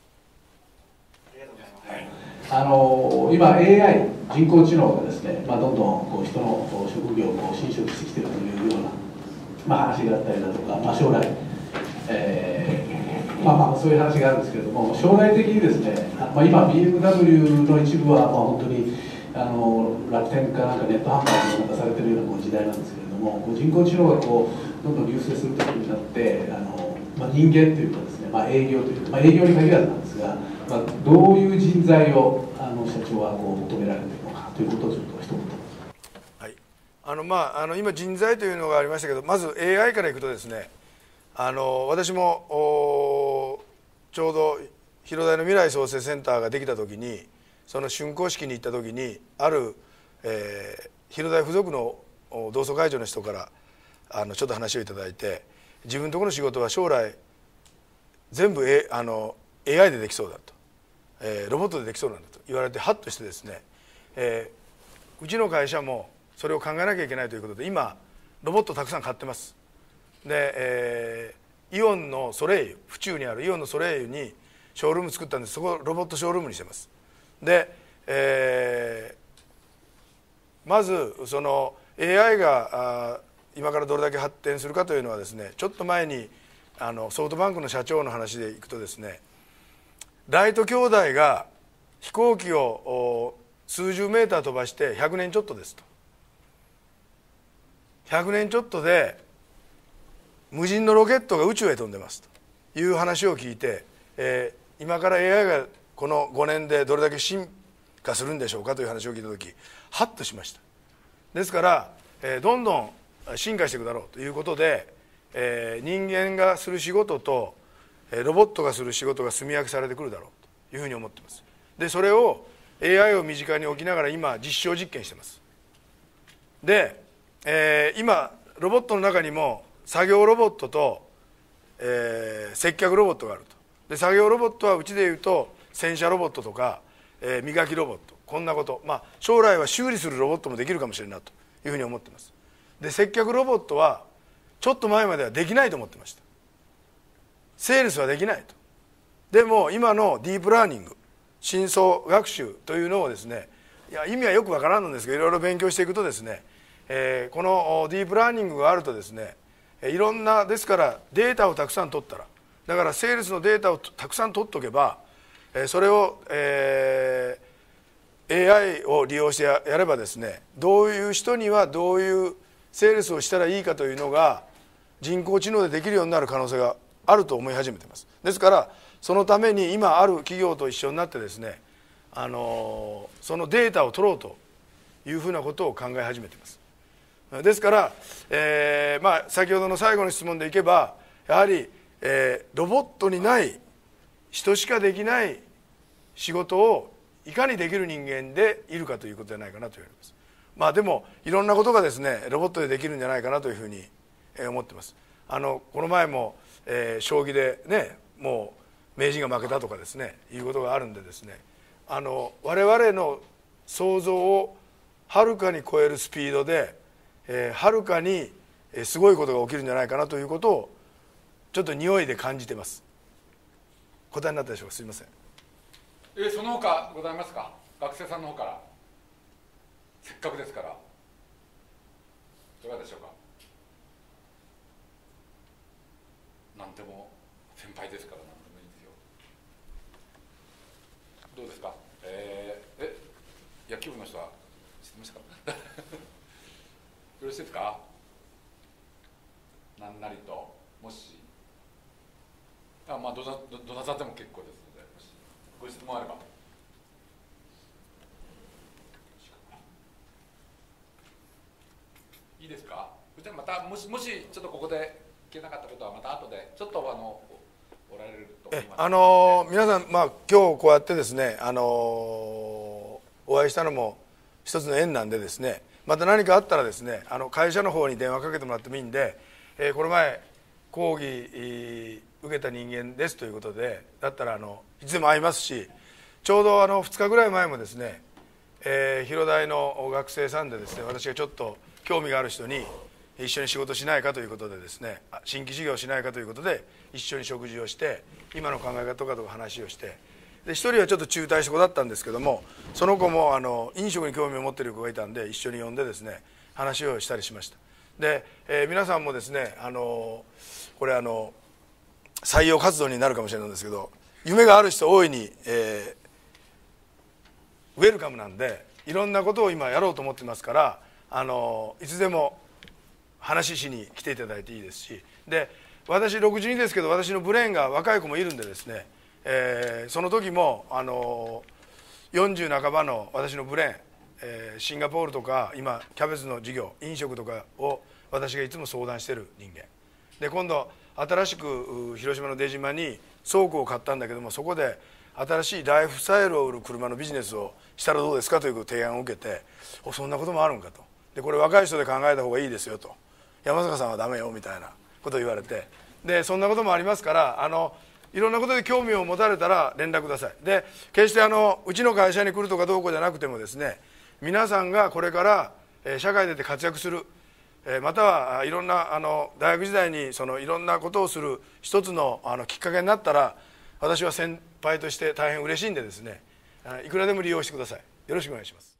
Speaker 3: あの今 エーアイ 人工知能がですね、まあ、どんどんこう人の職業をこう侵食してきているというような、まあ、話があったりだとか、まあ、将来、えーまあ、まあそういう話があるんですけれども、将来的にですね、まあ、今 ビーエムダブリュー の一部はまあ本当にあの楽天かなんかネット販売もなんかされてるようなこう時代なんですけれども、こう人工知能がこうどんどん流星するときになってあの、まあ、人間というかですね、まあ、営業というか、まあ、営業に限らずなんですが、まあ、どういう人材をあの社長はこう求められているのかということをちょっと一言。
Speaker 1: はい、あのまああの今人材というのがありましたけど、まず エーアイ からいくとですね、あの私もちょうど広大の未来創生センターができた時に、その竣工式に行った時にある、えー、広大附属の同窓会長の人からあのちょっと話をいただいて、自分のところの仕事は将来全部、A、あの エーアイ でできそうだと、えー、ロボットでできそうなんだと言われてハッとしてですね、えー、うちの会社もそれを考えなきゃいけないということで今ロボットたくさん買ってます。で、えー、イオンのソレイユ、府中にあるイオンのソレイユにショールーム作ったんです。そこをロボットショールームにしてます。で、えー、まずその エーアイ が今からどれだけ発展するかというのはですね、ちょっと前にあのソフトバンクの社長の話でいくとですね、ライト兄弟が飛行機を数十メーター飛ばしてひゃくねんちょっとですと、ひゃくねんちょっとで無人のロケットが宇宙へ飛んでますという話を聞いて、えー、今から エーアイ がこのごねんでどれだけ進化するんでしょうかという話を聞いた時ハッとしました。ですから、えー、どんどん進化していくだろうということで、えー、人間がする仕事とロボットがする仕事が住み分けされてくるだろうというふうに思っています。でそれを エーアイ を身近に置きながら今実証実験しています。で、えー、今ロボットの中にも作業ロボットと、えー、接客ロボットがあると。で作業ロボットはうちでいうと洗車ロボットとか、えー、磨きロボット、こんなこと、まあ、将来は修理するロボットもできるかもしれないというふうに思っています。で接客ロボットはちょっと前まではできないと思ってました。セールスはできないと。でも今のディープラーニング、深層学習というのをですね、いや意味はよくわからんのですけどいろいろ勉強していくとですね、えー、このディープラーニングがあるとですね、いろんなですからデータをたくさん取ったら、だからセールスのデータをたくさん取っておけば、それを、えー、エーアイ を利用してやればですね、どういう人にはどういうセールスをしたらいいかというのが人工知能でできるようになる可能性があると思い始めています。ですからそのために今ある企業と一緒になってですね、あのそのデータを取ろうというふうなことを考え始めています。ですから、えーまあ、先ほどの最後の質問でいけばやはり、えー、ロボットにない人しかできない仕事をいかにできる人間でいるかということじゃないかなと言われます。まあでもいろんなことがですねロボットでできるんじゃないかなというふうに思ってます。あのこの前も、えー、将棋でねもう名人が負けたとかですねいうことがあるんでですね、あの我々の想像をはるかに超えるスピードでえー、はるかにすごいことが起きるんじゃないかなということをちょっと匂いで感じてます。答えになったでしょうか。すみません。
Speaker 4: えー、その他ございますか。学生さんの方からせっかくですからいかがでしょうか。なんでも先輩ですから何でもいいですよ。どうですか。えー、え野球部の人は知ってましたかよろしいですか。何なりともしあまあどなどどなたでも結構ですので、もしご質問あれば。いいですか。じゃあまたもしもしちょっとここで聞けなかったことはまた後でちょっとあのおられると思います。
Speaker 1: あのー、皆さんまあ今日こうやってですね、あのー、お会いしたのも一つの縁なんでですね。また何かあったらですね、あの会社の方に電話かけてもらってもいいんで、えー、この前講義、えー、受けた人間ですということでだったらあのいつでも会いますし、ちょうどあのふつかぐらい前もですね、えー、広大の学生さんでですね、私がちょっと興味がある人に一緒に仕事しないかということでですね、新規事業をしないかということで一緒に食事をして今の考え方とかとか話をして、で一人はちょっと中退した子だったんですけども、その子もあの飲食に興味を持っている子がいたんで一緒に呼んでですね話をしたりしました。で、えー、皆さんもですね、あのこれあの採用活動になるかもしれないんですけど、夢がある人大いに、えウェルカムなんで、いろんなことを今やろうと思ってますから、あのいつでも話しに来ていただいていいですし、で私ろくじゅうにですけど、私のブレーンが若い子もいるんでですね、えー、その時もあのよんじゅう半ばの私のブレーン、えー、シンガポールとか今キャベツの事業、飲食とかを私がいつも相談してる人間で、今度新しく広島の出島に倉庫を買ったんだけども、そこで新しいライフスタイルを売る車のビジネスをしたらどうですかという提案を受けて、おそんなこともあるんかと、でこれ若い人で考えた方がいいですよと、山坂さんはダメよみたいなことを言われて、でそんなこともありますから、あのいろんなことで興味を持たれたら連絡ください。で決してあのうちの会社に来るとかどうこうじゃなくてもですね、皆さんがこれから社会で出て活躍する、またはいろんなあの大学時代にそのいろんなことをする一つのあのきっかけになったら、私は先輩として大変嬉しいんでですね、いくらでも利用してください。よろしくお願いします。